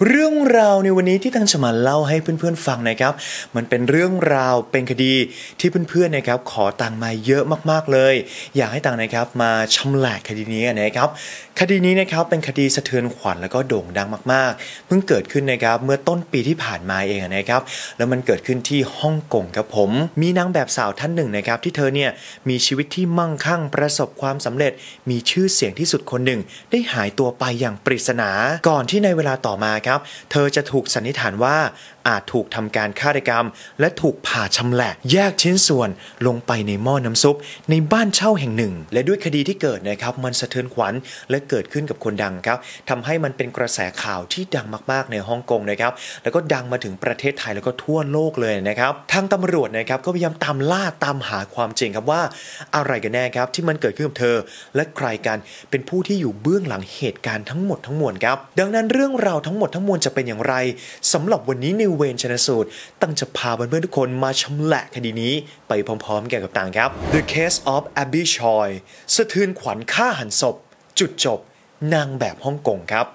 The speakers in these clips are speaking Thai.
เรื่องราวในวันนี้ที่ตั้งจะมาเล่าให้เพื่อนๆฟังนะครับมันเป็นเรื่องราวเป็นคดีที่เพื่อนๆนะครับขอตังมาเยอะมากๆเลยอยากให้ตังนะครับมาชำแหละคดีนี้นะครับคดีนี้นะครับเป็นคดีสะเทือนขวัญแล้วก็โด่งดังมากๆเพิ่งเกิดขึ้นนะครับเมื่อต้นปีที่ผ่านมาเองนะครับแล้วมันเกิดขึ้นที่ฮ่องกงครับผมมีนางแบบสาวท่านหนึ่งนะครับที่เธอเนี่ยมีชีวิตที่มั่งคั่งประสบความสำเร็จมีชื่อเสียงที่สุดคนหนึ่งได้หายตัวไปอย่างปริศนาก่อนที่ในเวลาต่อมาครับเธอจะถูกสันนิษฐานว่าอาจถูกทำการฆาตกรรมและถูกผ่าชำแหละแยกชิ้นส่วนลงไปในหม้อน้ำซุปในบ้านเช่าแห่งหนึ่งและด้วยคดีที่เกิดนะครับมันสะเทือนขวัญและเกิดขึ้นกับคนดังครับทำให้มันเป็นกระแสข่าวที่ดังมากๆในฮ่องกงนะครับแล้วก็ดังมาถึงประเทศไทยแล้วก็ทั่วโลกเลยนะครับทางตำรวจนะครับก็พยายามตามล่าตามหาความจริงครับว่าอะไรกันแน่ครับที่มันเกิดขึ้นกับเธอและใครกันเป็นผู้ที่อยู่เบื้องหลังเหตุการณ์ทั้งหมดทั้งมวลครับดังนั้นเรื่องราวทั้งหมดทั้งมวลจะเป็นอย่างไรสำหรับวันนี้ในเวรชันสูตรตั้งจะพาเพื่อนๆทุกคนมาชำแหละคดีนี้ไปพร้อมๆกันกับต่างครับ The Case of Abby Choi สะเทือนขวัญฆ่าหันศพจุดจบนางแบบฮ่องกงครับ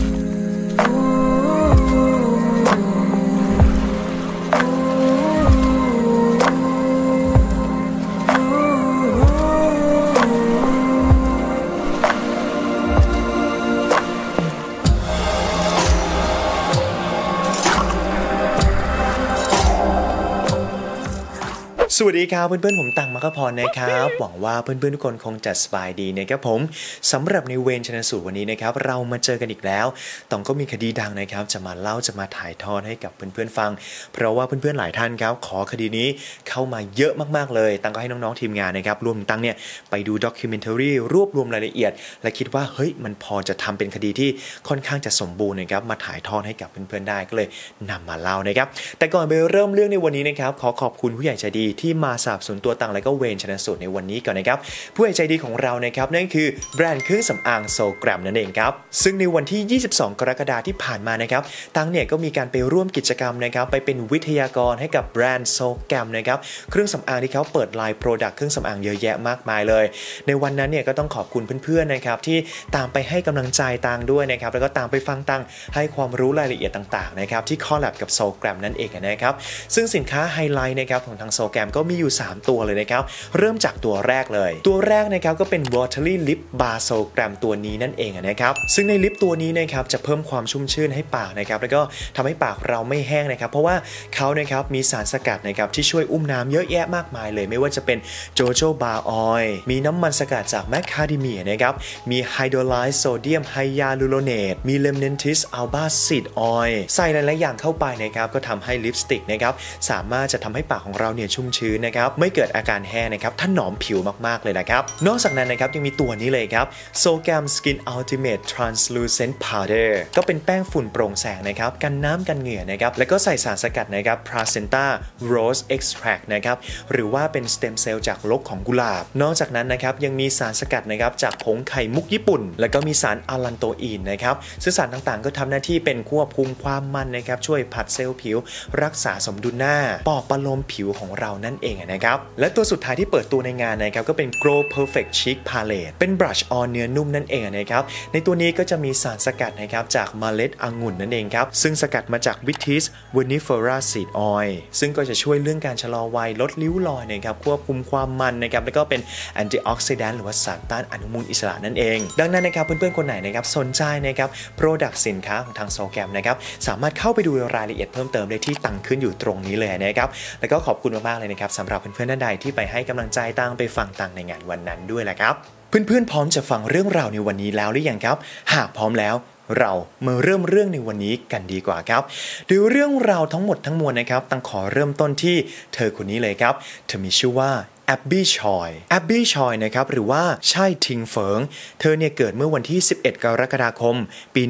สวัสดีครับเพื่อนๆผมตังมกพรนะครับหวังว่าเพื่อนๆทุกคนคงจะสบายดีนะครับผมสำหรับในเวรชันสูตรวันนี้นะครับเรามาเจอกันอีกแล้วต้องก็มีคดีดังนะครับจะมาเล่าจะมาถ่ายทอดให้กับเพื่อนๆฟังเพราะว่าเพื่อนๆหลายท่านครับขอคดีนี้เข้ามาเยอะมากๆเลยตังก็ให้น้องๆทีมงานนะครับรวมตังเนี่ยไปดูด็อกิเมนทารีรวบรวมรายละเอียดและคิดว่าเฮ้ยมันพอจะทำเป็นคดีที่ค่อนข้างจะสมบูรณ์นะครับมาถ่ายทอดให้กับเพื่อนๆได้ก็เลยนำมาเล่านะครับแต่ก่อนไปเริ่มเรื่องในวันนี้นะครับขอบคุณผู้ใหญ่ใจดีที่มาสนับสนุนตัวตังและก็เวรชันสูตรในวันนี้ก่อนนะครับผู้ใหญ่ใจดีของเรานะครับนั่นคือแบรนด์เครื่องสำอางโซแกรมนั่นเองครับซึ่งในวันที่22กรกฎาคมที่ผ่านมานะครับตังเนี่ยก็มีการไปร่วมกิจกรรมนะครับไปเป็นวิทยากรให้กับแบรนด์โซแกรมนะครับเครื่องสำอางที่เขาเปิดไลน์โปรดักต์เครื่องสำอางเยอะแยะมากมายเลยในวันนั้นเนี่ยก็ต้องขอบคุณเพื่อนๆนะครับที่ตามไปให้กำลังใจตังด้วยนะครับแล้วก็ตามไปฟังตังให้ความรู้รายละเอียดต่างๆนะครับที่คอลแลบกับโซแกรมนั่นเองนะครับซึ่งสินค้าไฮไลท์นะครับของทางโซแกรมก็มีอยู่3ตัวเลยนะครับเริ่มจากตัวแรกเลยตัวแรกนะครับก็เป็น Watery Lip Bar Sogram ตัวนี้นั่นเองนะครับซึ่งในลิปตัวนี้นะครับจะเพิ่มความชุ่มชื่นให้ปากนะครับแล้วก็ทำให้ปากเราไม่แห้งนะครับเพราะว่าเขานะครับมีสารสกัดนะครับที่ช่วยอุ้มน้ำเยอะแยะมากมายเลยไม่ว่าจะเป็นโจโจบาร์ออยล์มีน้ำมันสกัดจากแมคคาเดเมียนะครับมีไฮโดรไลซ์โซเดียมไฮยาลูโรเนตมีเลมเนนทิสอัลบาซีดออยล์ใส่หลายๆอย่างเข้าไปนะครับก็ทำให้ลิปสติกนะครับสามารถจะทำให้ปากของเราเนี่ยชุ่มชื้นนะครับไม่เกิดอาการแห้งนะครับถนอมผิวมากๆเลยนะครับนอกจากนั้นนะครับยังมีตัวนี้เลยครับ Sogram Skin Ultimate Translucent Powder ก็เป็นแป้งฝุ่นโปร่งแสงนะครับกันน้ำกันเหงื่อนะครับแล้วก็ใส่สารสกัดนะครับ Placenta Rose Extract นะครับหรือว่าเป็นสเต็มเซลล์จากลกของกุหลาบนอกจากนั้นนะครับยังมีสารสกัดนะครับจากผงไข่มุกญี่ปุ่นแล้วก็มีสารอะลันโตอีนนะครับซึ่งสารต่างๆก็ทำหน้าที่เป็นควบคุมความมันนะครับช่วยผัดเซลล์ผิวรักษาสมดุลหน้าปลอบประโลมผิวของเรานั่นเองนะครับและตัวสุดท้ายที่เปิดตัวในงานนะครับก็เป็น Grow Perfect Cheek Palette เป็น Brush on เนื้อนุ่มนั่นเองนะครับในตัวนี้ก็จะมีสารสกัดนะครับจากเมล็ดองุ่นนั่นเองครับซึ่งสกัดมาจาก Vitis vinifera seed oil ซึ่งก็จะช่วยเรื่องการชะลอวัยลดริ้วรอยนะครับควบคุมความมันนะครับแล้วก็เป็น Antioxidant หรือว่าสารต้านอนุมูลอิสระนั่นเองดังนั้นนะครับเพื่อนๆคนไหนนะครับสนใจนะครับ Product สินค้าของทางโซแกรมนะครับสามารถเข้าไปดูรายละเอียดเพิ่มเติมได้ที่ตั้งขึ้นอยู่ตรงนี้เลยนะครับแล้วก็ขอบคุณมากๆเลยนะครับสำหรับเพื่อนๆท่านใดที่ไปให้กำลังใจตั้งไปฟังตังในงานวันนั้นด้วยแหละครับเพื่อนๆพร้อมจะฟังเรื่องราวในวันนี้แล้วหรือยังครับหากพร้อมแล้วเรามาเริ่มเรื่องในวันนี้กันดีกว่าครับโดยเรื่องราวทั้งหมดทั้งมวลนะครับตั้งขอเริ่มต้นที่เธอคนนี้เลยครับเธอมีชื่อว่าแอบบี้ชอยนะครับหรือว่าใช่ทิงเฟิงเธอเนี่ยเกิดเมื่อวันที่11กรกฎาคมปี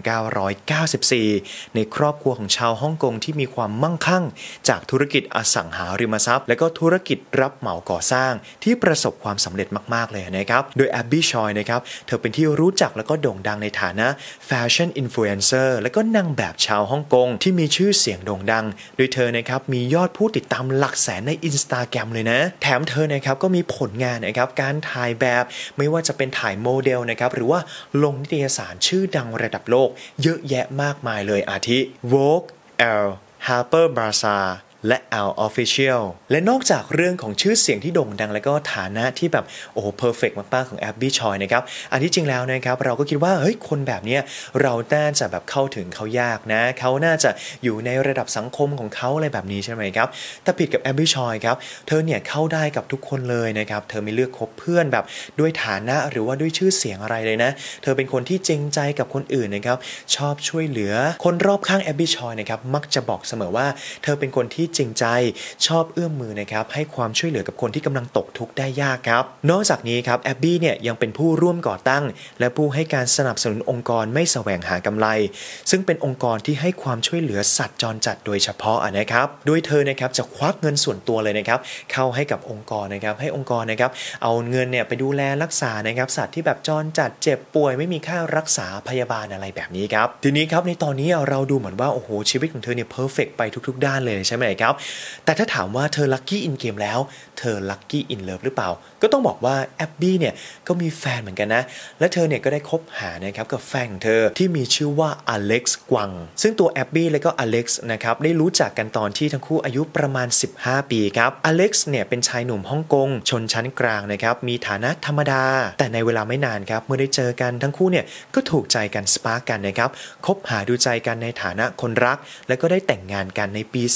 1994ในครอบครัวของชาวฮ่องกงที่มีความมั่งคั่งจากธุรกิจอสังหาริมทรัพย์และก็ธุรกิจรับเหมาก่อสร้างที่ประสบความสำเร็จมากๆเลยนะครับโดยแอบบี้ชอยนะครับเธอเป็นที่รู้จักและก็โด่งดังในฐานะแฟชั่นอินฟลูเอนเซอร์และก็นางแบบชาวฮ่องกงที่มีชื่อเสียงโด่งดังโดยเธอนะครับมียอดผู้ติดตามหลักแสนใน Instagram เลยนะแถมเธอนะครับก็มีผลงานนะครับการถ่ายแบบไม่ว่าจะเป็นถ่ายโมเดลนะครับหรือว่าลงนิตยสารชื่อดังระดับโลกเยอะแยะมากมายเลยอาทิ Vogue Elle Harper Bazaarและ Elle Official และนอกจากเรื่องของชื่อเสียงที่โด่งดังและก็ฐานะที่แบบโอ้โหเพอร์เฟกต์มากๆของแอบบี้ชอยนะครับอันที่จริงแล้วนะครับเราก็คิดว่าเฮ้ยคนแบบนี้เราน่าจะแบบเข้าถึงเขายากนะเขาน่าจะอยู่ในระดับสังคมของเขาอะไรแบบนี้ใช่ไหมครับแต่ผิดกับแอบบี้ชอยครับเธอเนี่ยเข้าได้กับทุกคนเลยนะครับเธอไม่เลือกคบเพื่อนแบบด้วยฐานะหรือว่าด้วยชื่อเสียงอะไรเลยนะเธอเป็นคนที่จริงใจกับคนอื่นนะครับชอบช่วยเหลือคนรอบข้างแอบบี้ชอยนะครับมักจะบอกเสมอว่าเธอเป็นคนที่จริงใจชอบเอื้อมมือนะครับให้ความช่วยเหลือกับคนที่กำลังตกทุกข์ได้ยากครับนอกจากนี้ครับแอบบี้เนี่ยยังเป็นผู้ร่วมก่อตั้งและผู้ให้การสนับสนุนองค์กรไม่แสวงหากำไรซึ่งเป็นองค์กรที่ให้ความช่วยเหลือสัตว์จรจัดโดยเฉพาะนะครับโดยเธอนะครับจะควักเงินส่วนตัวเลยนะครับเข้าให้กับองค์กรนะครับให้องค์กรนะครับเอาเงินเนี่ยไปดูแลรักษานะครับสัตว์ที่แบบจรจัดเจ็บป่วยไม่มีค่ารักษาพยาบาลอะไรแบบนี้ครับทีนี้ครับในตอนนี้เราดูเหมือนว่าโอ้โหชีวิตของเธอเนี่ยเพอร์เฟกต์ไปทุกๆด้านเลยใช่ไหมครับแต่ถ้าถามว่าเธอลัคกี้อินเกมแล้วเธอลัคกี้อินเลิฟหรือเปล่าก็ต้องบอกว่าแอบบี้เนี่ยก็มีแฟนเหมือนกันนะและเธอเนี่ยก็ได้คบหานะครับกับแฟนของเธอที่มีชื่อว่าอเล็กซ์กวังซึ่งตัวแอบบี้และก็อเล็กซ์นะครับได้รู้จักกันตอนที่ทั้งคู่อายุประมาณ15ปีครับอเล็กซ์เนี่ยเป็นชายหนุ่มฮ่องกงชนชั้นกลางนะครับมีฐานะธรรมดาแต่ในเวลาไม่นานครับเมื่อได้เจอกันทั้งคู่เนี่ยก็ถูกใจกันสปาร์กกันนะครับคบหาดูใจกันในฐานะคนรักและก็ได้แต่งงานกันในปี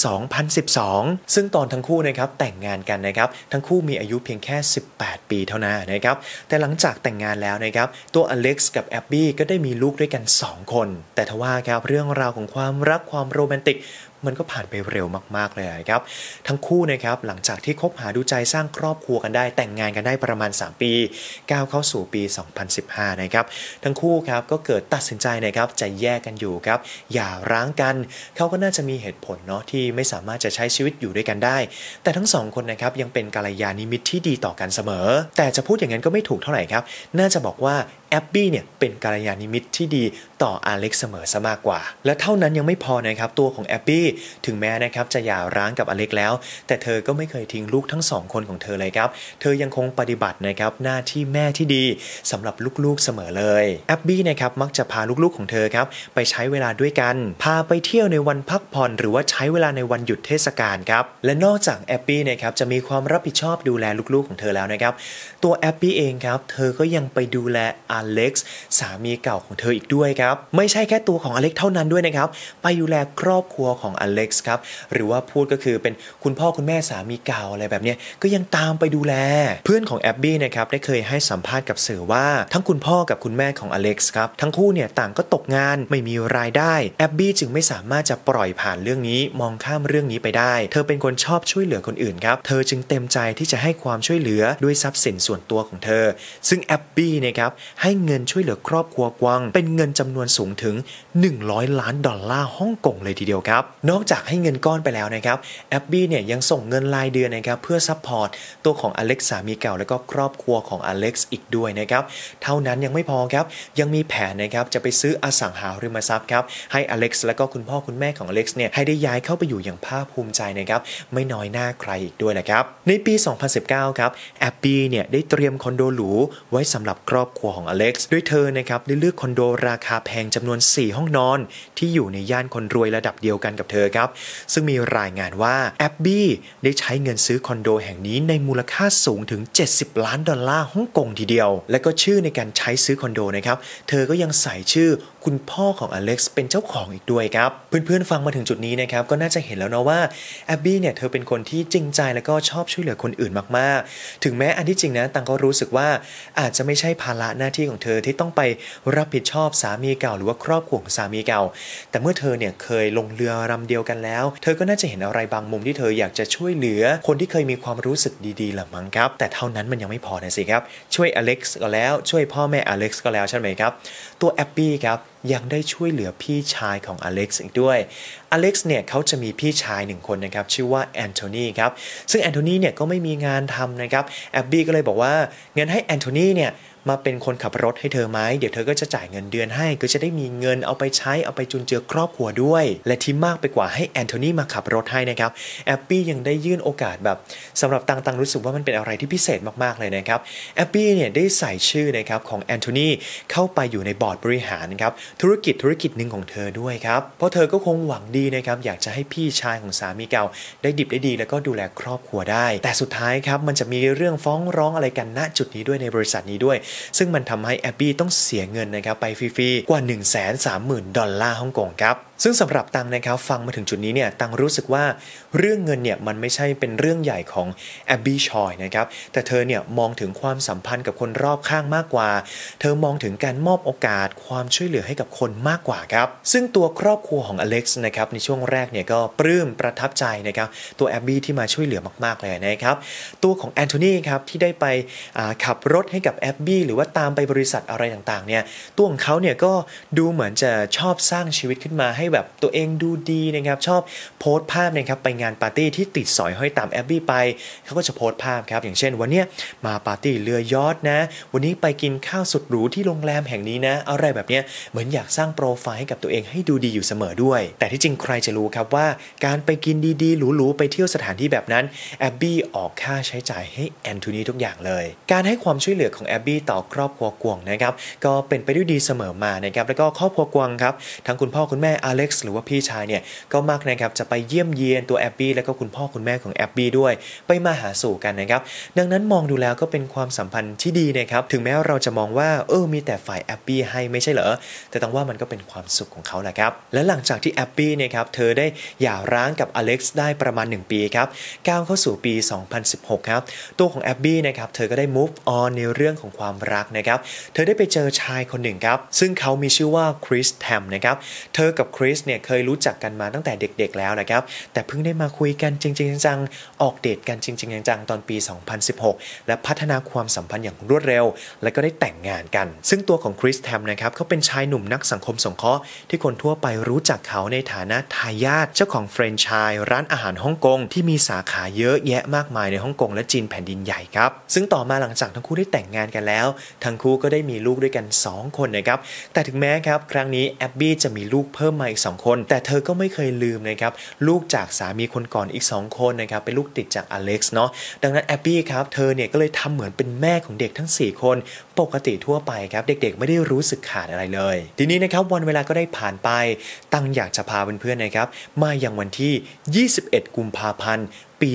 2012ซึ่งตอนทั้งคู่นะครับแต่งงานกันนะครับทั้งคู่มีอายุเพียงแค่18ปีเท่านั้นนะครับแต่หลังจากแต่งงานแล้วนะครับตัวอเล็กซ์กับแอบบี้ก็ได้มีลูกด้วยกัน2คนแต่ทว่าครับเรื่องราวของความรักความโรแมนติกมันก็ผ่านไปเร็วมากๆเลยครับทั้งคู่นะครับหลังจากที่คบหาดูใจสร้างครอบครัวกันได้แต่งงานกันได้ประมาณ3ปีก้าวเข้าสู่ปี2015นะครับทั้งคู่ครับก็เกิดตัดสินใจนะครับจะแยกกันอยู่ครับอย่าร้างกันเขาก็น่าจะมีเหตุผลเนาะที่ไม่สามารถจะใช้ชีวิตอยู่ด้วยกันได้แต่ทั้ง2คนนะครับยังเป็นกัลยาณมิตรที่ดีต่อกันเสมอแต่จะพูดอย่างนั้นก็ไม่ถูกเท่าไหร่ครับน่าจะบอกว่าแอบบี้เนี่ยเป็นกัลยาณมิตรที่ดีต่ออเล็กซ์เสมอซะมากกว่าและเท่านั้นยังไม่พอนะครับตัวของแอบบี้ถึงแม้นะครับจะหย่าร้างกับอเล็กแล้วแต่เธอก็ไม่เคยทิ้งลูกทั้ง2คนของเธอเลยครับเธอยังคงปฏิบัตินะครับหน้าที่แม่ที่ดีสำหรับลูกๆเสมอเลยแอบบี้นะครับมักจะพาลูกๆของเธอครับไปใช้เวลาด้วยกันพาไปเที่ยวในวันพักผ่อนหรือว่าใช้เวลาในวันหยุดเทศกาลครับและนอกจากแอบบี้นะครับจะมีความรับผิดชอบดูแลลูกๆของเธอแล้วนะครับตัวแอบบี้เองครับเธอก็ยังไปดูแลอเล็กซ์สามีเก่าของเธออีกด้วยครับไม่ใช่แค่ตัวของอเล็กซ์เท่านั้นด้วยนะครับไปดูแลครอบครัวของอเล็กซ์ครับหรือว่าพูดก็คือเป็นคุณพ่อคุณแม่สามีเก่าอะไรแบบนี้ก็ยังตามไปดูแลเพื่อนของแอบบี้นะครับได้เคยให้สัมภาษณ์กับสื่อว่าทั้งคุณพ่อกับคุณแม่ของอเล็กซ์ครับทั้งคู่เนี่ยต่างก็ตกงานไม่มีรายได้แอบบี้จึงไม่สามารถจะปล่อยผ่านเรื่องนี้มองข้ามเรื่องนี้ไปได้เธอเป็นคนชอบช่วยเหลือคนอื่นครับเธอจึงเต็มใจที่จะให้ความช่วยเหลือด้วยทรัพย์สินส่วนตัวของเธอซึ่งแอบบี้นะครับให้เงินช่วยเหลือครอบครัวกวางเป็นเงินจำนวนสูงถึง$100 ล้านฮ่องกงเลยทีเดียวครับนอกจากให้เงินก้อนไปแล้วนะครับแอบบี้เนี่ยยังส่งเงินรายเดือนนะครับเพื่อซัพพอร์ตตัวของอเล็กซ์สามีเก่าและก็ครอบครัวของอเล็กซ์อีกด้วยนะครับเท่านั้นยังไม่พอครับยังมีแผนนะครับจะไปซื้ออสังหาริมทรัพย์ครับให้อเล็กซ์และก็คุณพ่อคุณแม่ของอเล็กซ์เนี่ยให้ได้ย้ายเข้าไปอยู่อย่างภาคภูมิใจนะครับไม่น้อยหน้าใครอีกด้วยนะครับในปี2019ครับแอบบี้เนี่ยได้เตรียมคอนโดหรูไว้สำหรับครอบครัวของอเล็กซ์ด้วยเธอนะครับได้เลือกคอนโดราคาแพงจำนวน4ห้องนอนที่อยู่ในย่านคนรวยระดับเดียวกันกับเธอครับซึ่งมีรายงานว่าแอบบี้ได้ใช้เงินซื้อคอนโดแห่งนี้ในมูลค่าสูงถึง$70 ล้านฮ่องกงทีเดียวและก็ชื่อในการใช้ซื้อคอนโดนะครับเธอก็ยังใส่ชื่อคุณพ่อของอเล็กซ์เป็นเจ้าของอีกด้วยครับเพื่อนๆฟังมาถึงจุดนี้นะครับก็น่าจะเห็นแล้วนะว่าแอบบี้เนี่ยเธอเป็นคนที่จริงใจและก็ชอบช่วยเหลือคนอื่นมากๆถึงแม้อันที่จริงนะตังก็รู้สึกว่าอาจจะไม่ใช่ภาระหน้าที่ของเธอที่ต้องไปรับผิดชอบสามีเก่าหรือว่าครอบครัวของสามีเก่าแต่เมื่อเธอเนี่ยเคยลงเรือลำเดียวกันแล้วเธอก็น่าจะเห็นอะไรบางมุมที่เธออยากจะช่วยเหลือคนที่เคยมีความรู้สึกดีๆละมั้งครับแต่เท่านั้นมันยังไม่พอนะสิครับช่วยอเล็กซ์ก็แล้วช่วยพ่อแม่อเล็กซ์ก็แล้วใช่ไหมครับตัวแอบบี้ครับยังได้ช่วยเหลือพี่ชายของอเล็กซ์อีกด้วยอเล็กซ์เนี่ยเขาจะมีพี่ชาย1คนนะครับชื่อว่าแอนโทนีครับซึ่งแอนโทนีเนี่ยก็ไม่มีงานทำนะครับแอบบี้ก็เลยบอกว่างั้นให้แอนโทนีเนี่ยมาเป็นคนขับรถให้เธอไหมเดี๋ยวเธอก็จะจ่ายเงินเดือนให้ก็จะได้มีเงินเอาไปใช้เอาไปจุนเจือครอบครัวด้วยและที่มากไปกว่าให้แอนโทนีมาขับรถให้นะครับแอบบี้ยังได้ยื่นโอกาสแบบสำหรับตังรู้สึกว่ามันเป็นอะไรที่พิเศษมากๆเลยนะครับแอบบี้เนี่ยได้ใส่ชื่อนะครับของแอนโทนีเข้าไปอยู่ในบอร์ดบริหารครับธุรกิจหนึ่งของเธอด้วยครับเพราะเธอก็คงหวังดีนะครับอยากจะให้พี่ชายของสามีเก่าได้ดิบได้ดีแล้วก็ดูแลครอบครัวได้แต่สุดท้ายครับมันจะมีเรื่องฟ้องร้องอะไรกันณจุดนี้ด้วยในบริษัทนี้ด้วยซึ่งมันทำให้แอบบี้ต้องเสียเงินนะครับไปฟรีๆกว่า 130,000 ดอลลาร์ฮ่องกงครับซึ่งสำหรับตังนะครับฟังมาถึงจุดนี้เนี่ยตังรู้สึกว่าเรื่องเงินเนี่ยมันไม่ใช่เป็นเรื่องใหญ่ของแอบบี้ชอยนะครับแต่เธอเนี่ยมองถึงความสัมพันธ์กับคนรอบข้างมากกว่าเธอมองถึงการมอบโอกาสความช่วยเหลือให้กับคนมากกว่าครับซึ่งตัวครอบครัวของอเล็กซ์นะครับในช่วงแรกเนี่ยก็ปลื้มประทับใจนะครับตัวแอบบี้ที่มาช่วยเหลือมากๆเลยนะครับตัวของแอนโทนีครับที่ได้ไปขับรถให้กับแอบบี้หรือว่าตามไปบริษัทอะไรต่างๆเนี่ยตัวของเขาเนี่ยก็ดูเหมือนจะชอบสร้างชีวิตขึ้นมาให้แบบตัวเองดูดีนะครับชอบโพสต์ภาพนะครับไปงานปาร์ตี้ที่ติดสอยห้อยตามแอบบี้ไปเขาก็จะโพสต์ภาพครับอย่างเช่นวันนี้มาปาร์ตี้เรือยอชต์นะวันนี้ไปกินข้าวสุดหรูที่โรงแรมแห่งนี้นะอะไรแบบนี้เหมือนอยากสร้างโปรไฟล์ให้กับตัวเองให้ดูดีอยู่เสมอด้วยแต่ที่จริงใครจะรู้ครับว่าการไปกินดีๆหรูๆไปเที่ยวสถานที่แบบนั้นแอบบี้ออกค่าใช้จ่ายให้แอนโทนีทุกอย่างเลยการให้ความช่วยเหลือของแอบบี้ต่อครอบครัวกวงนะครับก็เป็นไปด้วยดีเสมอมานะครับแล้วก็ครอบครัวกวงครับทั้งคุณพ่อคุณแม่อเล็กซ์หรือว่าพี่ชายเนี่ยก็มักนะครับจะไปเยี่ยมเยียนตัวแอบบี้แล้วก็คุณพ่อคุณแม่ของแอบบี้ด้วยไปมาหาสู่กันนะครับดังนั้นมองดูแล้วก็เป็นความสัมพันธ์ที่ดีนะครับถึงแม้เราจะมองว่ามีแต่ฝ่ายแอบบี้ให้ไม่ใช่เหรอแต่ต้องว่ามันก็เป็นความสุขของเขาแหละครับและหลังจากที่แอบบี้เนี่ยครับเธอได้หย่าร้างกับอเล็กซ์ได้ประมาณ1ปีครับก้าวเข้าสู่ปี2016ครับตัวของแอบบี้นะครับเธอก็ได้ move on ในเรื่องของความรักนะครับเธอได้ไปเจอชายคนหนึ่งครับซึ่งเขามีชื่อว่าคริสแทมนะครับเธอกับคริสเนี่ยเคยรู้จักกันมาตั้งแต่เด็กๆแล้วนะครับแต่เพิ่งได้มาคุยกันจริงๆจังๆออกเดทกันจริงๆจังๆตอนปี2016และพัฒนาความสัมพันธ์อย่างรวดเร็วและก็ได้แต่งงานกันซึ่งตัวของคริสแทมนะครับเขาเป็นชายหนุ่มนักสังคมสงเคราะห์ที่คนทั่วไปรู้จักเขาในฐานะทายาทเจ้าของแฟรนไชส์ร้านอาหารฮ่องกงที่มีสาขาเยอะแยะมากมายในฮ่องกงและจีนแผ่นดินใหญ่ครับซึ่งต่อมาหลังจากทั้งคู่ได้แต่งงานกันแล้วทั้งคู่ก็ได้มีลูกด้วยกัน2คนนะครับแต่ถึงแม้ครับครั้งนี้แอบบี้จะมีลูกเพิ่มมาอีก2คนแต่เธอก็ไม่เคยลืมนะครับลูกจากสามีคนก่อนอีก2คนนะครับเป็นลูกติดจากอเล็กซ์เนาะดังนั้นแอบบี้ครับเธอเนี่ยก็เลยทำเหมือนเป็นแม่ของเด็กทั้ง4คนปกติทั่วไปครับเด็กๆไม่ได้รู้สึกขาดอะไรเลยทีนี้นะครับวันเวลาก็ได้ผ่านไปตั้งอยากจะพาเพื่อนๆนะครับมาอย่างวันที่21กุมภาพันธ์ปี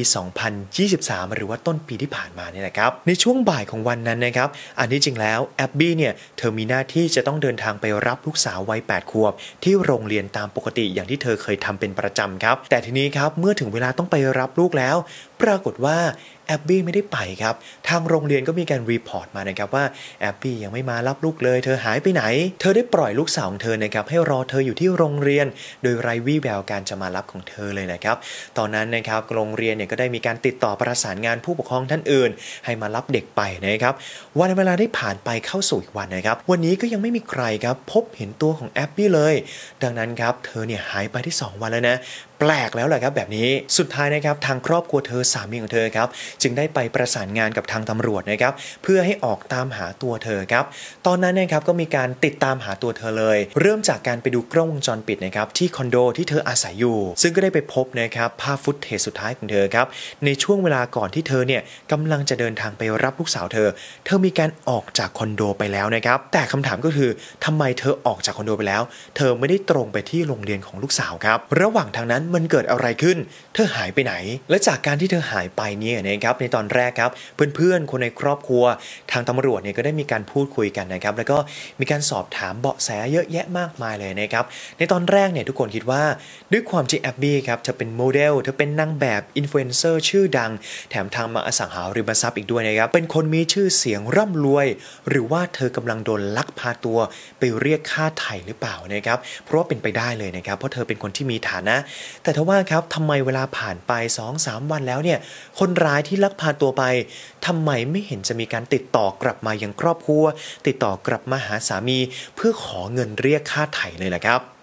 2023หรือว่าต้นปีที่ผ่านมาเนี่ยนะครับในช่วงบ่ายของวันนั้นนะครับอันที่จริงแล้วแอบบี้เนี่ยเธอมีหน้าที่จะต้องเดินทางไปรับลูกสาววัย8ขวบที่โรงเรียนตามปกติอย่างที่เธอเคยทำเป็นประจำครับแต่ทีนี้ครับเมื่อถึงเวลาต้องไปรับลูกแล้วปรากฏว่าแอบบี้ไม่ได้ไปครับทางโรงเรียนก็มีการรีพอร์ตมานะครับว่าแอบบี้ยังไม่มารับลูกเลยเธอหายไปไหนเธอได้ปล่อยลูกสาวของเธอนะครับให้รอเธออยู่ที่โรงเรียนโดยไร้วี่แววการจะมารับของเธอเลยนะครับตอนนั้นนะครับโรงเรียนเนี่ยก็ได้มีการติดต่อประสานงานผู้ปกครองท่านอื่นให้มารับเด็กไปนะครับวันเวลาได้ผ่านไปเข้าสู่อีกวันนะครับวันนี้ก็ยังไม่มีใครครับพบเห็นตัวของแอบบี้เลยดังนั้นครับเธอเนี่ยหายไปที่2วันแล้วนะแปลกแล้วแหละครับแบบนี้สุดท้ายนะครับทางครอบครัวเธอสามีของเธอครับจึงได้ไปประสานงานกับทางตำรวจนะครับเพื่อให้ออกตามหาตัวเธอครับตอนนั้นนะครับก็มีการติดตามหาตัวเธอเลยเริ่มจากการไปดูกล้องวงจรปิดนะครับที่คอนโดที่เธออาศัยอยู่ซึ่งก็ได้ไปพบนะครับภาพฟุตเทจสุดท้ายของเธอครับในช่วงเวลาก่อนที่เธอเนี่ยกำลังจะเดินทางไปรับลูกสาวเธอมีการออกจากคอนโดไปแล้วนะครับแต่คำถามก็คือทำไมเธอออกจากคอนโดไปแล้วเธอไม่ได้ตรงไปที่โรงเรียนของลูกสาวครับระหว่างทางนั้นมันเกิดอะไรขึ้นเธอหายไปไหนและจากการที่เธอหายไปเนี่ยนะครับในตอนแรกครับเพื่อนๆคนในครอบครัวทางตำรวจเนี่ยก็ได้มีการพูดคุยกันนะครับแล้วก็มีการสอบถามเบาะแสเยอะแยะมากมายเลยนะครับในตอนแรกเนี่ยทุกคนคิดว่าด้วยความที่แอบบี้ครับเธอเป็นโมเดลเธอเป็นนางแบบอินฟลูเอนเซอร์ชื่อดังแถมทำมาอสังหาริมทรัพย์อีกด้วยนะครับเป็นคนมีชื่อเสียงร่ำรวยหรือว่าเธอกำลังโดนลักพาตัวไปเรียกค่าไถ่หรือเปล่านะครับเพราะว่าเป็นไปได้เลยนะครับเพราะเธอเป็นคนที่มีฐานะแต่ทว่าครับทำไมเวลาผ่านไป 2-3 วันแล้วเนี่ยคนร้ายที่ลักพาตัวไปทำไมไม่เห็นจะมีการติดต่อกลับมายังครอบครัวติดต่อกลับมาหาสามีเพื่อขอเงินเรียกค่าไถ่เลยล่ะครับ